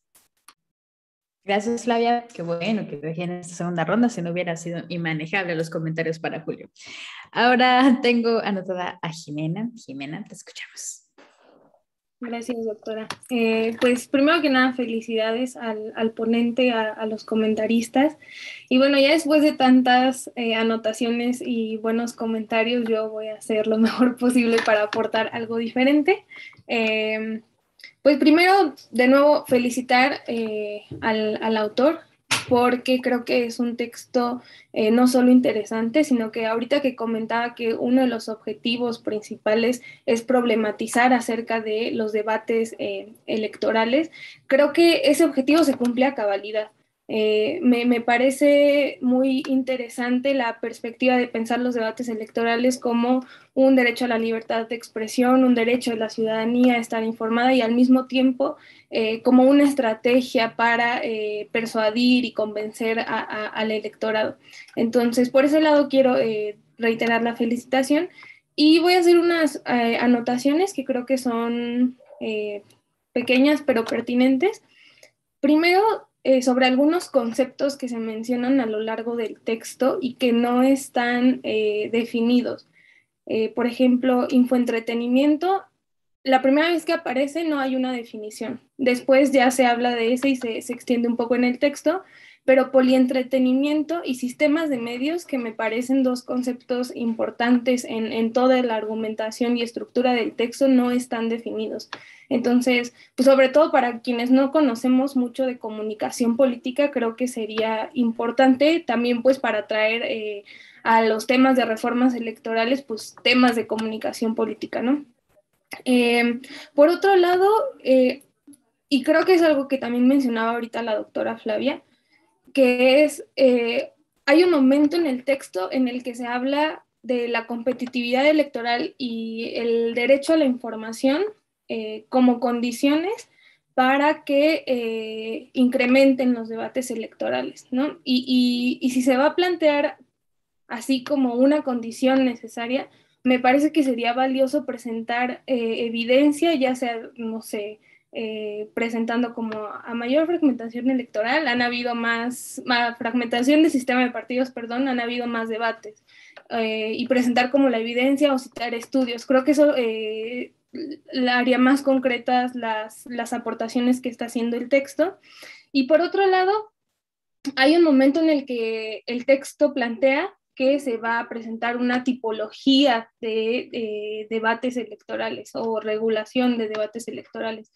Gracias, Flavia. Qué bueno que dejé en esta segunda ronda, si no hubiera sido inmanejable los comentarios para Julio. Ahora tengo anotada a Jimena. Jimena, te escuchamos. Gracias, doctora. Eh, pues primero que nada, felicidades al, al ponente, a, a los comentaristas. Y bueno, ya después de tantas eh, anotaciones y buenos comentarios, yo voy a hacer lo mejor posible para aportar algo diferente. Eh, Pues primero, de nuevo, felicitar eh, al, al autor, porque creo que es un texto eh, no solo interesante, sino que ahorita que comentaba que uno de los objetivos principales es problematizar acerca de los debates eh, electorales, creo que ese objetivo se cumple a cabalidad. Eh, me, me parece muy interesante la perspectiva de pensar los debates electorales como un derecho a la libertad de expresión, un derecho de la ciudadanía a estar informada y al mismo tiempo eh, como una estrategia para eh, persuadir y convencer a, a, al electorado. Entonces, por ese lado quiero eh, reiterar la felicitación y voy a hacer unas eh, anotaciones que creo que son eh, pequeñas pero pertinentes. Primero, Eh, sobre algunos conceptos que se mencionan a lo largo del texto y que no están eh, definidos. Eh, por ejemplo, infoentretenimiento, la primera vez que aparece no hay una definición. Después ya se habla de ese y se, se extiende un poco en el texto, pero polientretenimiento y sistemas de medios, que me parecen dos conceptos importantes en, en toda la argumentación y estructura del texto, no están definidos. Entonces, pues sobre todo para quienes no conocemos mucho de comunicación política, creo que sería importante también pues para traer eh, a los temas de reformas electorales, pues temas de comunicación política, ¿no? Eh, por otro lado, eh, y creo que es algo que también mencionaba ahorita la doctora Flavia, que es, eh, hay un momento en el texto en el que se habla de la competitividad electoral y el derecho a la información eh, como condiciones para que eh, incrementen los debates electorales, ¿no? Y, y, y si se va a plantear así como una condición necesaria, me parece que sería valioso presentar eh, evidencia, ya sea, no sé, eh, presentando como a mayor fragmentación electoral, han habido más, más fragmentación del sistema de partidos, perdón, han habido más debates, eh, y presentar como la evidencia o citar estudios. Creo que eso eh, haría más concretas las, las aportaciones que está haciendo el texto. Y por otro lado, hay un momento en el que el texto plantea que se va a presentar una tipología de, de debates electorales o regulación de debates electorales.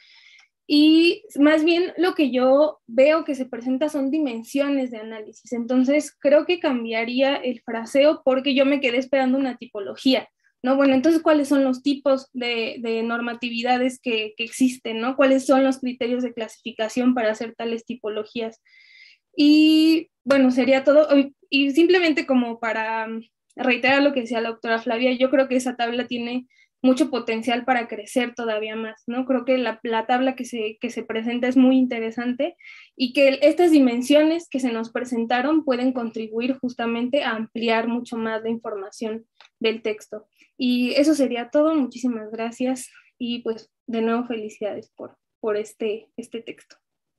Y más bien lo que yo veo que se presenta son dimensiones de análisis. Entonces creo que cambiaría el fraseo porque yo me quedé esperando una tipología, ¿no? Bueno, entonces, ¿cuáles son los tipos de, de normatividades que, que existen, ¿no? ¿Cuáles son los criterios de clasificación para hacer tales tipologías? Y bueno, sería todo. Y simplemente como para reiterar lo que decía la doctora Flavia, yo creo que esa tabla tiene mucho potencial para crecer todavía más, ¿no? Creo que la, la tabla que se, que se presenta es muy interesante y que estas dimensiones que se nos presentaron pueden contribuir justamente a ampliar mucho más la información del texto. Y eso sería todo. Muchísimas gracias y pues de nuevo felicidades por, por este, este texto.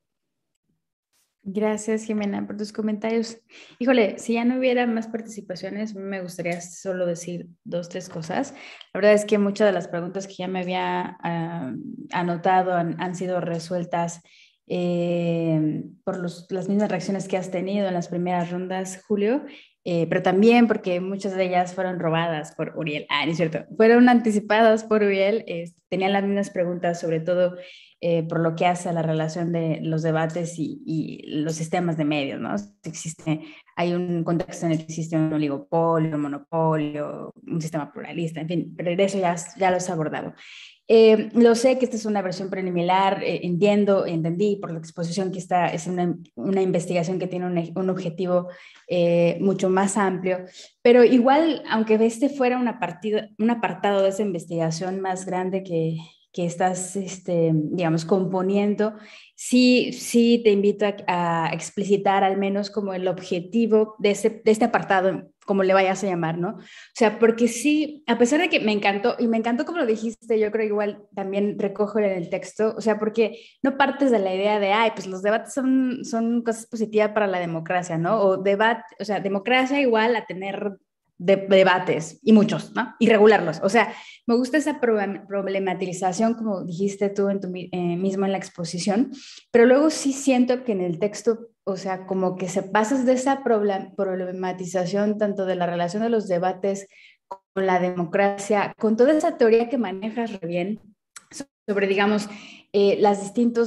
Gracias, Jimena, por tus comentarios. Híjole, si ya no hubiera más participaciones, me gustaría solo decir dos, tres cosas. La verdad es que muchas de las preguntas que ya me había uh, anotado han, han sido resueltas eh, por los, las mismas reacciones que has tenido en las primeras rondas, Julio, eh, pero también porque muchas de ellas fueron robadas por Uriel. Ah, no es cierto, fueron anticipadas por Uriel. Eh, tenían las mismas preguntas, sobre todo Eh, por lo que hace a la relación de los debates y, y los sistemas de medios, ¿no? Existe, hay un contexto en el que existe un oligopolio, un monopolio, un sistema pluralista, en fin, pero eso ya, ya lo has abordado. Eh, lo sé que esta es una versión preliminar, eh, entiendo, entendí por la exposición que está, es una, una investigación que tiene un, un objetivo eh, mucho más amplio, pero igual, aunque este fuera una partida, un apartado de esa investigación más grande que que estás, este, digamos, componiendo, sí, sí te invito a, a explicitar al menos como el objetivo de, ese, de este apartado, como le vayas a llamar, ¿no? O sea, porque sí, a pesar de que me encantó, y me encantó como lo dijiste, yo creo igual también recojo en el texto, o sea, porque no partes de la idea de, ay, pues los debates son, son cosas positivas para la democracia, ¿no? O debate, o sea, democracia igual a tener de debates, y muchos, ¿no? Y regularlos. O sea, me gusta esa problematización, como dijiste tú en tu, eh, mismo en la exposición, pero luego sí siento que en el texto, o sea, como que se pasas de esa problematización tanto de la relación de los debates con la democracia, con toda esa teoría que manejas re bien, sobre, digamos, eh, las distintos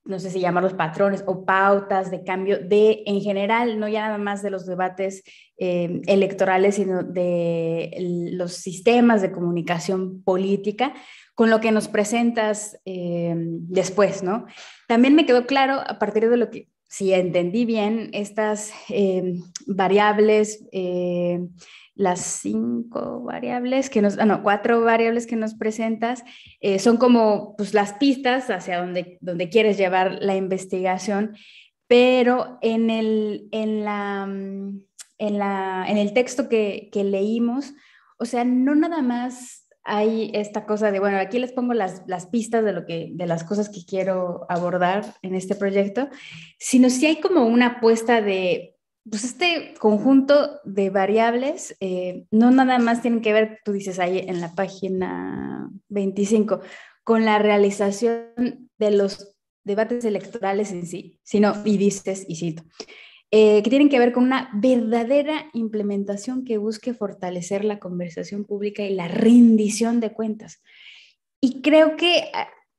no sé si llamarlos patrones o pautas de cambio de, en general, no ya nada más de los debates eh, electorales, sino de los sistemas de comunicación política, con lo que nos presentas eh, después, ¿no? También me quedó claro, a partir de lo que, si entendí bien, estas eh, variables, eh, las cinco variables que nos, ah, no, cuatro variables que nos presentas, eh, son como pues, las pistas hacia donde, donde quieres llevar la investigación, pero en el, en la, en la, en el texto que, que leímos, o sea, no nada más hay esta cosa de, bueno, aquí les pongo las, las pistas de, lo que, de las cosas que quiero abordar en este proyecto, sino sí hay como una apuesta de, pues este conjunto de variables, eh, no nada más tienen que ver, tú dices ahí en la página veinticinco, con la realización de los debates electorales en sí, sino, y dices, y cito, Eh, que tienen que ver con una verdadera implementación que busque fortalecer la conversación pública y la rendición de cuentas. Y creo que,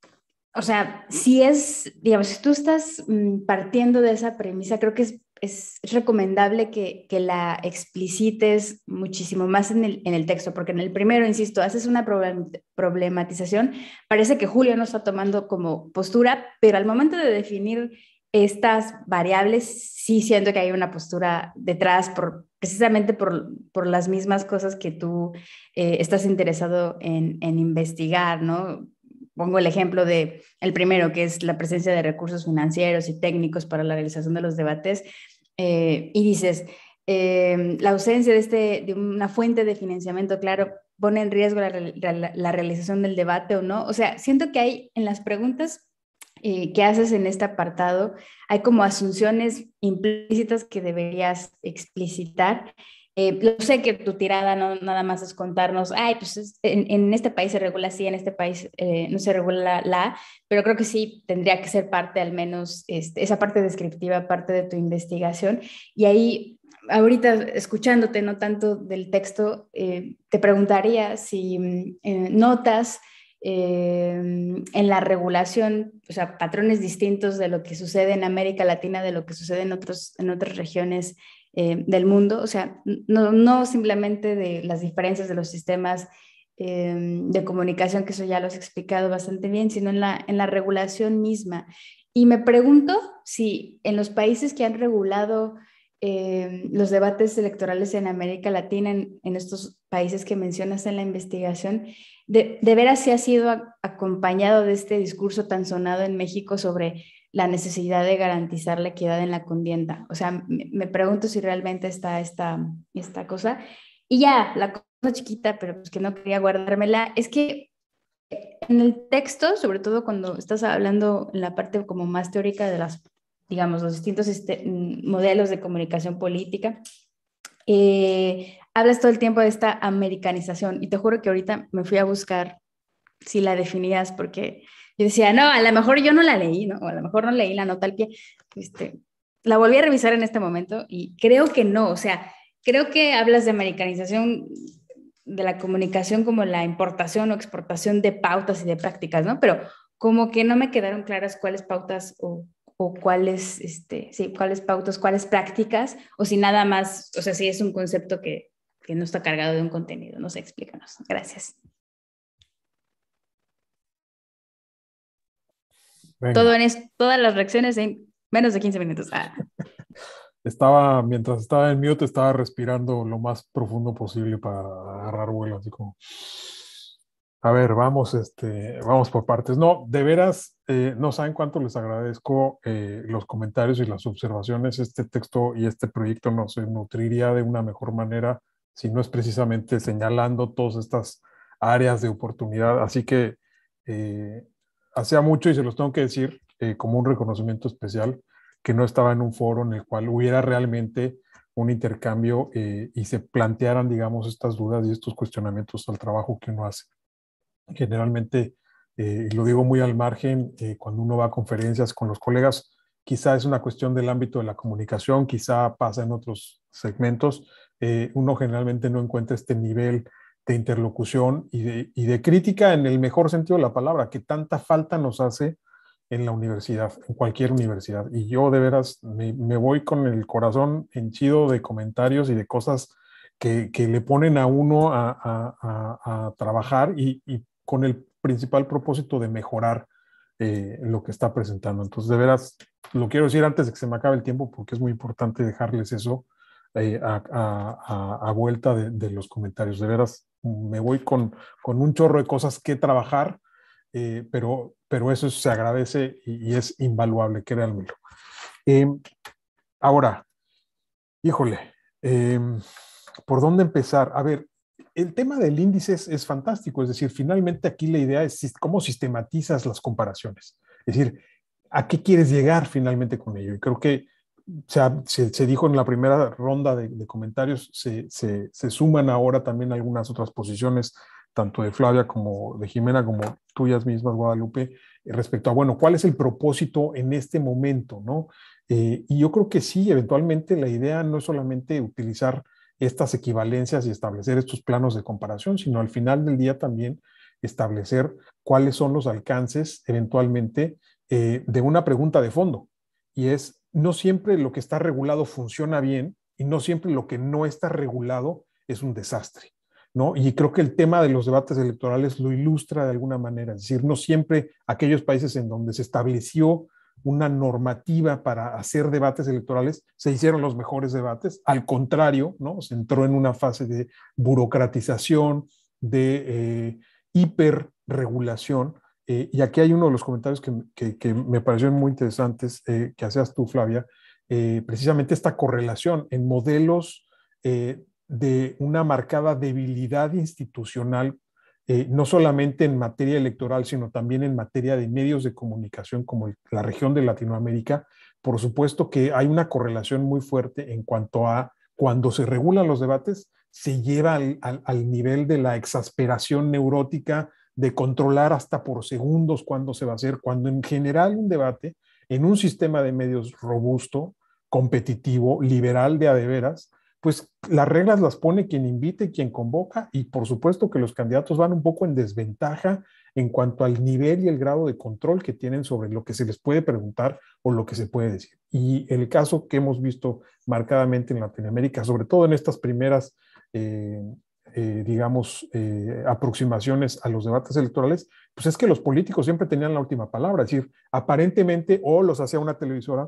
o sea, si es, digamos, si tú estás mmm, partiendo de esa premisa, creo que es, es recomendable que, que la explicites muchísimo más en el, en el texto, porque en el primero, insisto, haces una problematización, parece que Julio no está tomando como postura, pero al momento de definir estas variables, sí siento que hay una postura detrás, por, precisamente por, por las mismas cosas que tú eh, estás interesado en, en investigar, ¿no? Pongo el ejemplo de el primero, que es la presencia de recursos financieros y técnicos para la realización de los debates, eh, y dices, eh, la ausencia de, este, de una fuente de financiamiento, claro, pone en riesgo la, la, la realización del debate o no. O sea, siento que hay en las preguntas Eh, que haces en este apartado, hay como asunciones implícitas que deberías explicitar. Eh, lo sé que tu tirada no nada más es contarnos, ay, pues es, en, en este país se regula así, en este país eh, no se regula la, la, pero creo que sí tendría que ser parte, al menos, este, esa parte descriptiva, parte de tu investigación. Y ahí, ahorita escuchándote, no tanto del texto, eh, te preguntaría si eh, notas Eh, en la regulación, o sea, patrones distintos de lo que sucede en América Latina, de lo que sucede en, otros, en otras regiones eh, del mundo, o sea, no, no simplemente de las diferencias de los sistemas eh, de comunicación, que eso ya lo has explicado bastante bien, sino en la, en la regulación misma. Y me pregunto si en los países que han regulado eh, los debates electorales en América Latina, en, en estos países que mencionas en la investigación, De, de veras sí ha sido a, acompañado de este discurso tan sonado en México sobre la necesidad de garantizar la equidad en la contienda. O sea, me, me pregunto si realmente está esta, esta cosa. Y ya, la cosa chiquita, pero pues que no quería guardármela, es que en el texto, sobre todo cuando estás hablando en la parte como más teórica de las, digamos, los distintos este, modelos de comunicación política, eh, hablas todo el tiempo de esta americanización, y te juro que ahorita me fui a buscar si la definías, porque yo decía, no, a lo mejor yo no la leí, ¿no? O a lo mejor no leí la nota al pie. Este, la volví a revisar en este momento y creo que no, o sea, creo que hablas de americanización de la comunicación como la importación o exportación de pautas y de prácticas, ¿no? Pero como que no me quedaron claras cuáles pautas o o cuáles, este, sí, cuáles pautas, cuáles prácticas, o si nada más, o sea, si es un concepto que, que no está cargado de un contenido. No sé, explícanos. Gracias. Todo en es, todas las reacciones en menos de quince minutos. Ah. Estaba, mientras estaba en mute, estaba respirando lo más profundo posible para agarrar vuelo, así como... A ver, vamos, este, vamos por partes. No, de veras, eh, no saben cuánto les agradezco eh, los comentarios y las observaciones. Este texto y este proyecto nos nutriría de una mejor manera si no es precisamente señalando todas estas áreas de oportunidad. Así que eh, hacía mucho, y se los tengo que decir eh, como un reconocimiento especial, que no estaba en un foro en el cual hubiera realmente un intercambio eh, y se plantearan, digamos, estas dudas y estos cuestionamientos al trabajo que uno hace. Generalmente, eh, y lo digo muy al margen, eh, cuando uno va a conferencias con los colegas, quizá es una cuestión del ámbito de la comunicación, quizá pasa en otros segmentos, eh, uno generalmente no encuentra este nivel de interlocución y de, y de crítica en el mejor sentido de la palabra, que tanta falta nos hace en la universidad, en cualquier universidad. Y yo de veras me, me voy con el corazón henchido de comentarios y de cosas que, que le ponen a uno a, a, a, a trabajar y, y con el principal propósito de mejorar eh, lo que está presentando. Entonces, de veras, lo quiero decir antes de que se me acabe el tiempo porque es muy importante dejarles eso eh, a, a, a, a vuelta de, de los comentarios. De veras, me voy con, con un chorro de cosas que trabajar, eh, pero, pero eso se agradece y, y es invaluable, créanmelo. Eh, ahora, híjole, eh, ¿por dónde empezar? A ver, el tema del índice es, es fantástico, es decir, finalmente aquí la idea es cómo sistematizas las comparaciones, es decir, ¿a qué quieres llegar finalmente con ello? Y creo que o sea, se, se dijo en la primera ronda de, de comentarios, se, se, se suman ahora también algunas otras posiciones, tanto de Flavia como de Jimena, como tuyas mismas, Guadalupe, respecto a, bueno, ¿cuál es el propósito en este momento, no? Eh, y yo creo que sí, eventualmente la idea no es solamente utilizar estas equivalencias y establecer estos planos de comparación, sino al final del día también establecer cuáles son los alcances eventualmente eh, de una pregunta de fondo, y es, no siempre lo que está regulado funciona bien y no siempre lo que no está regulado es un desastre, ¿no? Y creo que el tema de los debates electorales lo ilustra de alguna manera, es decir, no siempre aquellos países en donde se estableció una normativa para hacer debates electorales se hicieron los mejores debates, al contrario, ¿no? Se entró en una fase de burocratización, de eh, hiperregulación. Eh, y aquí hay uno de los comentarios que, que, que me parecieron muy interesantes, eh, que hacías tú, Flavia, eh, precisamente esta correlación en modelos eh, de una marcada debilidad institucional, eh, no solamente en materia electoral, sino también en materia de medios de comunicación como el, la región de Latinoamérica. Por supuesto que hay una correlación muy fuerte en cuanto a cuando se regulan los debates, se lleva al, al, al nivel de la exasperación neurótica, de controlar hasta por segundos cuándo se va a hacer, cuando en general un debate en un sistema de medios robusto, competitivo, liberal de a de veras, pues las reglas las pone quien invite, quien convoca, y por supuesto que los candidatos van un poco en desventaja en cuanto al nivel y el grado de control que tienen sobre lo que se les puede preguntar o lo que se puede decir. Y el caso que hemos visto marcadamente en Latinoamérica, sobre todo en estas primeras eh, Eh, digamos, eh, aproximaciones a los debates electorales, pues es que los políticos siempre tenían la última palabra, es decir, aparentemente o los hacía una televisora,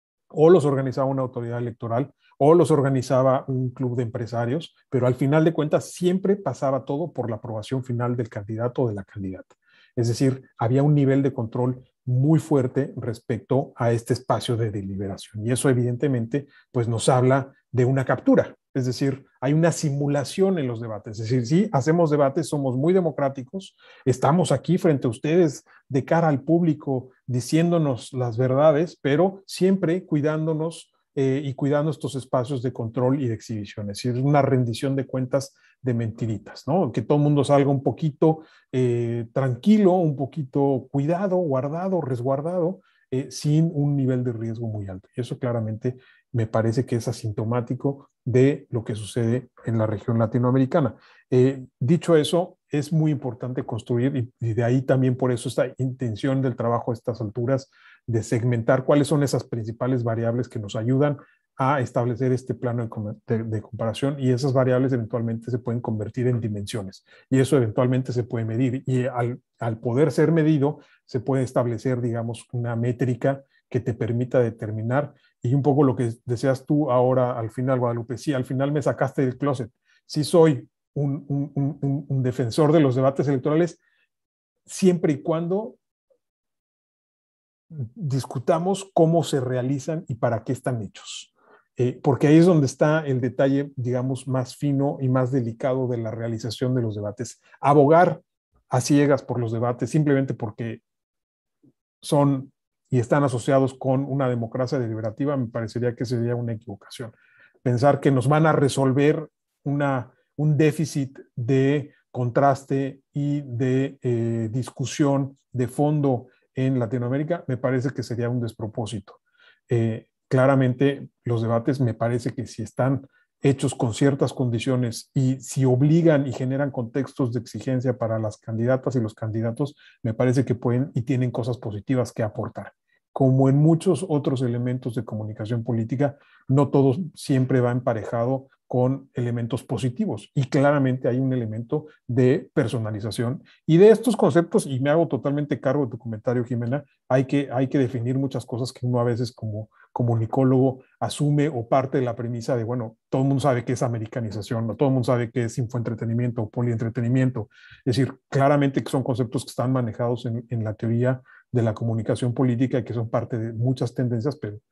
o los organizaba una autoridad electoral, o los organizaba un club de empresarios, pero al final de cuentas siempre pasaba todo por la aprobación final del candidato o de la candidata. Es decir, había un nivel de control muy fuerte respecto a este espacio de deliberación, y eso evidentemente pues nos habla de una captura. Es decir, hay una simulación en los debates. Es decir, sí, hacemos debates, somos muy democráticos, estamos aquí frente a ustedes de cara al público diciéndonos las verdades, pero siempre cuidándonos eh, y cuidando estos espacios de control y de exhibición. Es decir, una rendición de cuentas de mentiritas, ¿no? Que todo el mundo salga un poquito eh, tranquilo, un poquito cuidado, guardado, resguardado, eh, sin un nivel de riesgo muy alto. Y eso claramente me parece que es asintomático de lo que sucede en la región latinoamericana. Eh, dicho eso, es muy importante construir, y, y de ahí también por eso esta intención del trabajo a estas alturas, de segmentar cuáles son esas principales variables que nos ayudan a establecer este plano de, de, de comparación, y esas variables eventualmente se pueden convertir en dimensiones, y eso eventualmente se puede medir, y al, al poder ser medido, se puede establecer, digamos, una métrica que te permita determinar. Y un poco lo que deseas tú ahora al final, Guadalupe, sí, al final me sacaste del closet. Sí soy un, un, un, un defensor de los debates electorales, siempre y cuando discutamos cómo se realizan y para qué están hechos. Eh, porque ahí es donde está el detalle, digamos, más fino y más delicado de la realización de los debates. Abogar a ciegas por los debates simplemente porque son y están asociados con una democracia deliberativa, me parecería que sería una equivocación. Pensar que nos van a resolver una, un déficit de contraste y de eh, discusión de fondo en Latinoamérica, me parece que sería un despropósito. Eh, claramente los debates me parece que si están hechos con ciertas condiciones y si obligan y generan contextos de exigencia para las candidatas y los candidatos, me parece que pueden y tienen cosas positivas que aportar. Como en muchos otros elementos de comunicación política, no todo siempre va emparejado con elementos positivos y claramente hay un elemento de personalización y de estos conceptos, y me hago totalmente cargo de tu comentario, Jimena, hay que, hay que definir muchas cosas que uno a veces como comunicólogo asume o parte de la premisa de, bueno, todo el mundo sabe qué es americanización, ¿no? Todo el mundo sabe qué es infoentretenimiento o polientretenimiento, es decir, claramente que son conceptos que están manejados en, en la teoría de la comunicación política y que son parte de muchas tendencias, pero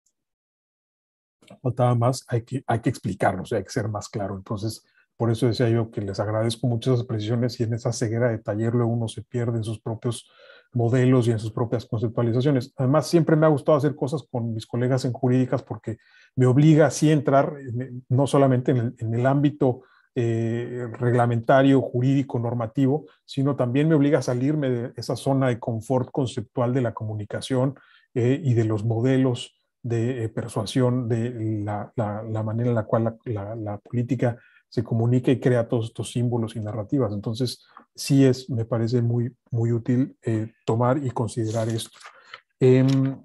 faltaba más, hay que, hay que explicarlos, hay que ser más claro. Entonces, por eso decía yo que les agradezco mucho esas precisiones y en esa ceguera de taller luego uno se pierde en sus propios modelos y en sus propias conceptualizaciones. Además, siempre me ha gustado hacer cosas con mis colegas en jurídicas porque me obliga así a entrar en, no solamente en el, en el ámbito eh, reglamentario, jurídico, normativo, sino también me obliga a salirme de esa zona de confort conceptual de la comunicación eh, y de los modelos de eh, persuasión, de la, la, la manera en la cual la, la, la política se comunica y crea todos estos símbolos y narrativas. Entonces, sí es, me parece muy, muy útil eh, tomar y considerar esto. Eh,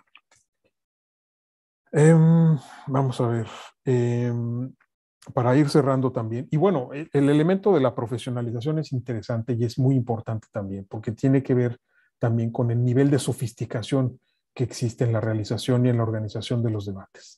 eh, vamos a ver, eh, para ir cerrando también. Y bueno, el, el elemento de la profesionalización es interesante y es muy importante también, porque tiene que ver también con el nivel de sofisticación que existe en la realización y en la organización de los debates.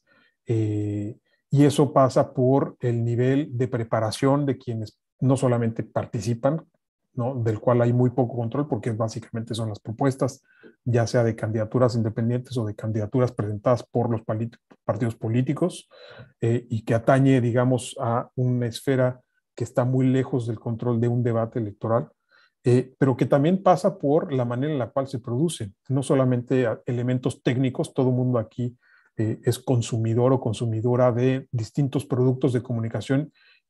Eh, y eso pasa por el nivel de preparación de quienes no solamente participan, ¿no? Del cual hay muy poco control porque básicamente son las propuestas, ya sea de candidaturas independientes o de candidaturas presentadas por los partidos políticos eh, y que atañe, digamos, a una esfera que está muy lejos del control de un debate electoral. Eh, pero que también pasa por la manera en la cual se producen, no solamente elementos técnicos, todo el mundo aquí eh, es consumidor o consumidora de distintos productos de comunicación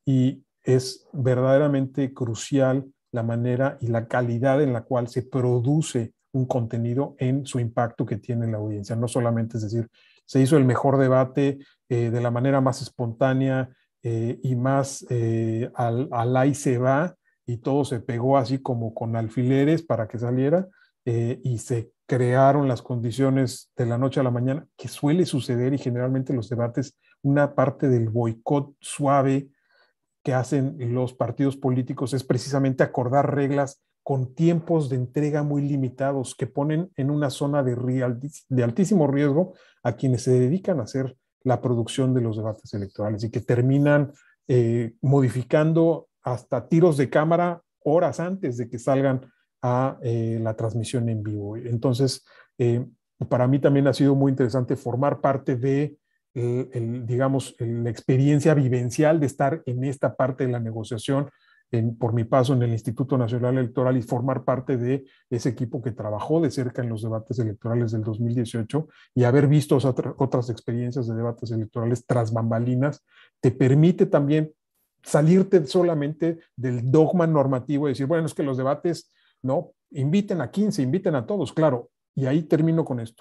y es verdaderamente crucial la manera y la calidad en la cual se produce un contenido en su impacto que tiene en la audiencia. No solamente es decir, se hizo el mejor debate eh, de la manera más espontánea eh, y más eh, al, al ahí se va, y todo se pegó así como con alfileres para que saliera eh, y se crearon las condiciones de la noche a la mañana, que suele suceder y generalmente los debates, una parte del boicot suave que hacen los partidos políticos es precisamente acordar reglas con tiempos de entrega muy limitados que ponen en una zona de, real, de altísimo riesgo a quienes se dedican a hacer la producción de los debates electorales y que terminan eh, modificando hasta tiros de cámara horas antes de que salgan a eh, la transmisión en vivo. Entonces, eh, para mí también ha sido muy interesante formar parte de, el, el, digamos, la experiencia vivencial de estar en esta parte de la negociación en, por mi paso en el Instituto Nacional Electoral y formar parte de ese equipo que trabajó de cerca en los debates electorales del dos mil dieciocho y haber visto otra, otras experiencias de debates electorales tras bambalinas, te permite también salirte solamente del dogma normativo y decir, bueno, es que los debates, no, inviten a quince, inviten a todos, claro, y ahí termino con esto.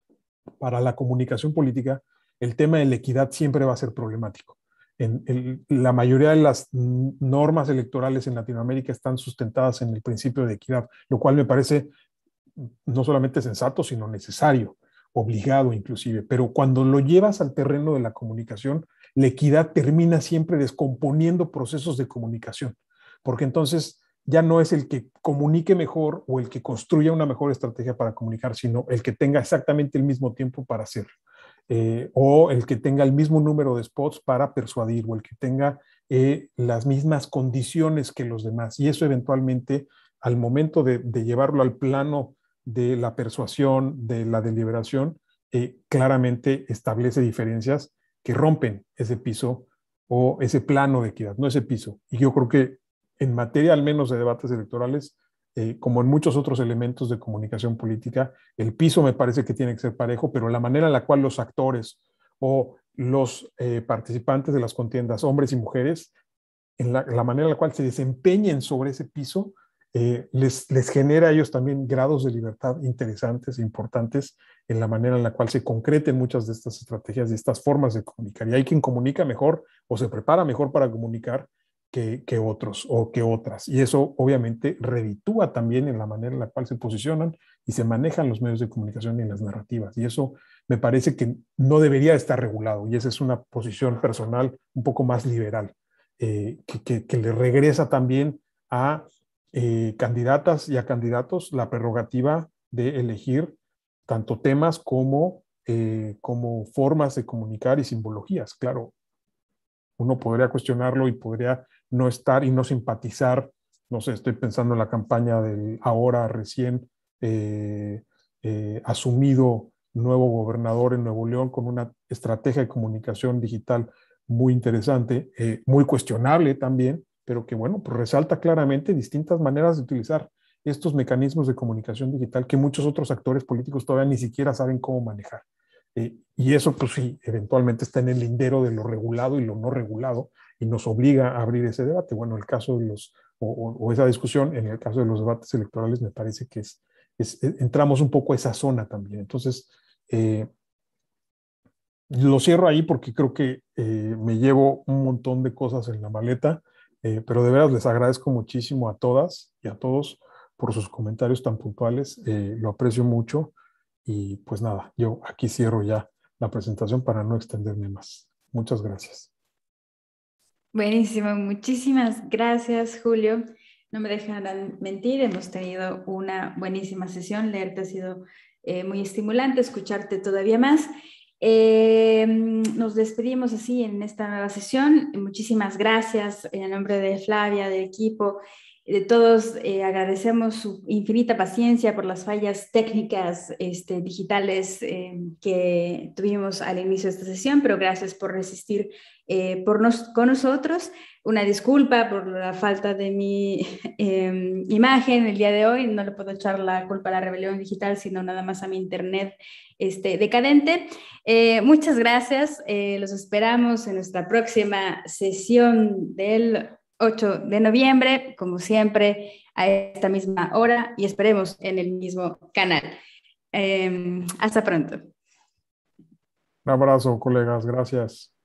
Para la comunicación política, el tema de la equidad siempre va a ser problemático. En, en, la mayoría de las normas electorales en Latinoamérica están sustentadas en el principio de equidad, lo cual me parece no solamente sensato, sino necesario, obligado inclusive, pero cuando lo llevas al terreno de la comunicación, la equidad termina siempre descomponiendo procesos de comunicación, porque entonces ya no es el que comunique mejor o el que construya una mejor estrategia para comunicar, sino el que tenga exactamente el mismo tiempo para hacerlo, eh, o el que tenga el mismo número de spots para persuadir, o el que tenga eh, las mismas condiciones que los demás, y eso eventualmente al momento de, de llevarlo al plano de la persuasión, de la deliberación, eh, claramente establece diferencias que rompen ese piso o ese plano de equidad, no ese piso. Y yo creo que en materia al menos de debates electorales, eh, como en muchos otros elementos de comunicación política, el piso me parece que tiene que ser parejo, pero la manera en la cual los actores o los eh, participantes de las contiendas, hombres y mujeres, en la, la manera en la cual se desempeñen sobre ese piso, eh, les, les genera a ellos también grados de libertad interesantes e importantes en la manera en la cual se concreten muchas de estas estrategias y estas formas de comunicar. Y hay quien comunica mejor o se prepara mejor para comunicar que, que otros o que otras. Y eso obviamente reditúa también en la manera en la cual se posicionan y se manejan los medios de comunicación y las narrativas. Y eso me parece que no debería estar regulado. Y esa es una posición personal un poco más liberal, eh, que, que, que le regresa también a eh, candidatas y a candidatos la prerrogativa de elegir tanto temas como, eh, como formas de comunicar y simbologías. Claro, uno podría cuestionarlo y podría no estar y no simpatizar. No sé, estoy pensando en la campaña del ahora recién eh, eh, asumido nuevo gobernador en Nuevo León con una estrategia de comunicación digital muy interesante, eh, muy cuestionable también, pero que, bueno, pues resalta claramente distintas maneras de utilizar estos mecanismos de comunicación digital que muchos otros actores políticos todavía ni siquiera saben cómo manejar. Eh, y eso, pues sí, eventualmente está en el lindero de lo regulado y lo no regulado y nos obliga a abrir ese debate. Bueno, el caso de los, o, o, o esa discusión, en el caso de los debates electorales, me parece que es, es entramos un poco a esa zona también. Entonces, eh, lo cierro ahí porque creo que eh, me llevo un montón de cosas en la maleta, eh, pero de veras les agradezco muchísimo a todas y a todos por sus comentarios tan puntuales. Eh, lo aprecio mucho. Y pues nada, yo aquí cierro ya la presentación para no extenderme más. Muchas gracias. Buenísimo, muchísimas gracias, Julio. No me dejarán mentir, hemos tenido una buenísima sesión. Leerte ha sido eh, muy estimulante, escucharte todavía más. Eh, nos despedimos así en esta nueva sesión. Muchísimas gracias en nombre de Flavia, del equipo. De todos, eh, agradecemos su infinita paciencia por las fallas técnicas este, digitales eh, que tuvimos al inicio de esta sesión, pero gracias por resistir eh, por nos, con nosotros. Una disculpa por la falta de mi eh, imagen el día de hoy. No le puedo echar la culpa a la rebelión digital, sino nada más a mi internet este, decadente. Eh, muchas gracias. Eh, los esperamos en nuestra próxima sesión del ocho de noviembre, como siempre, a esta misma hora y esperemos en el mismo canal. Eh, hasta pronto. Un abrazo, colegas. Gracias.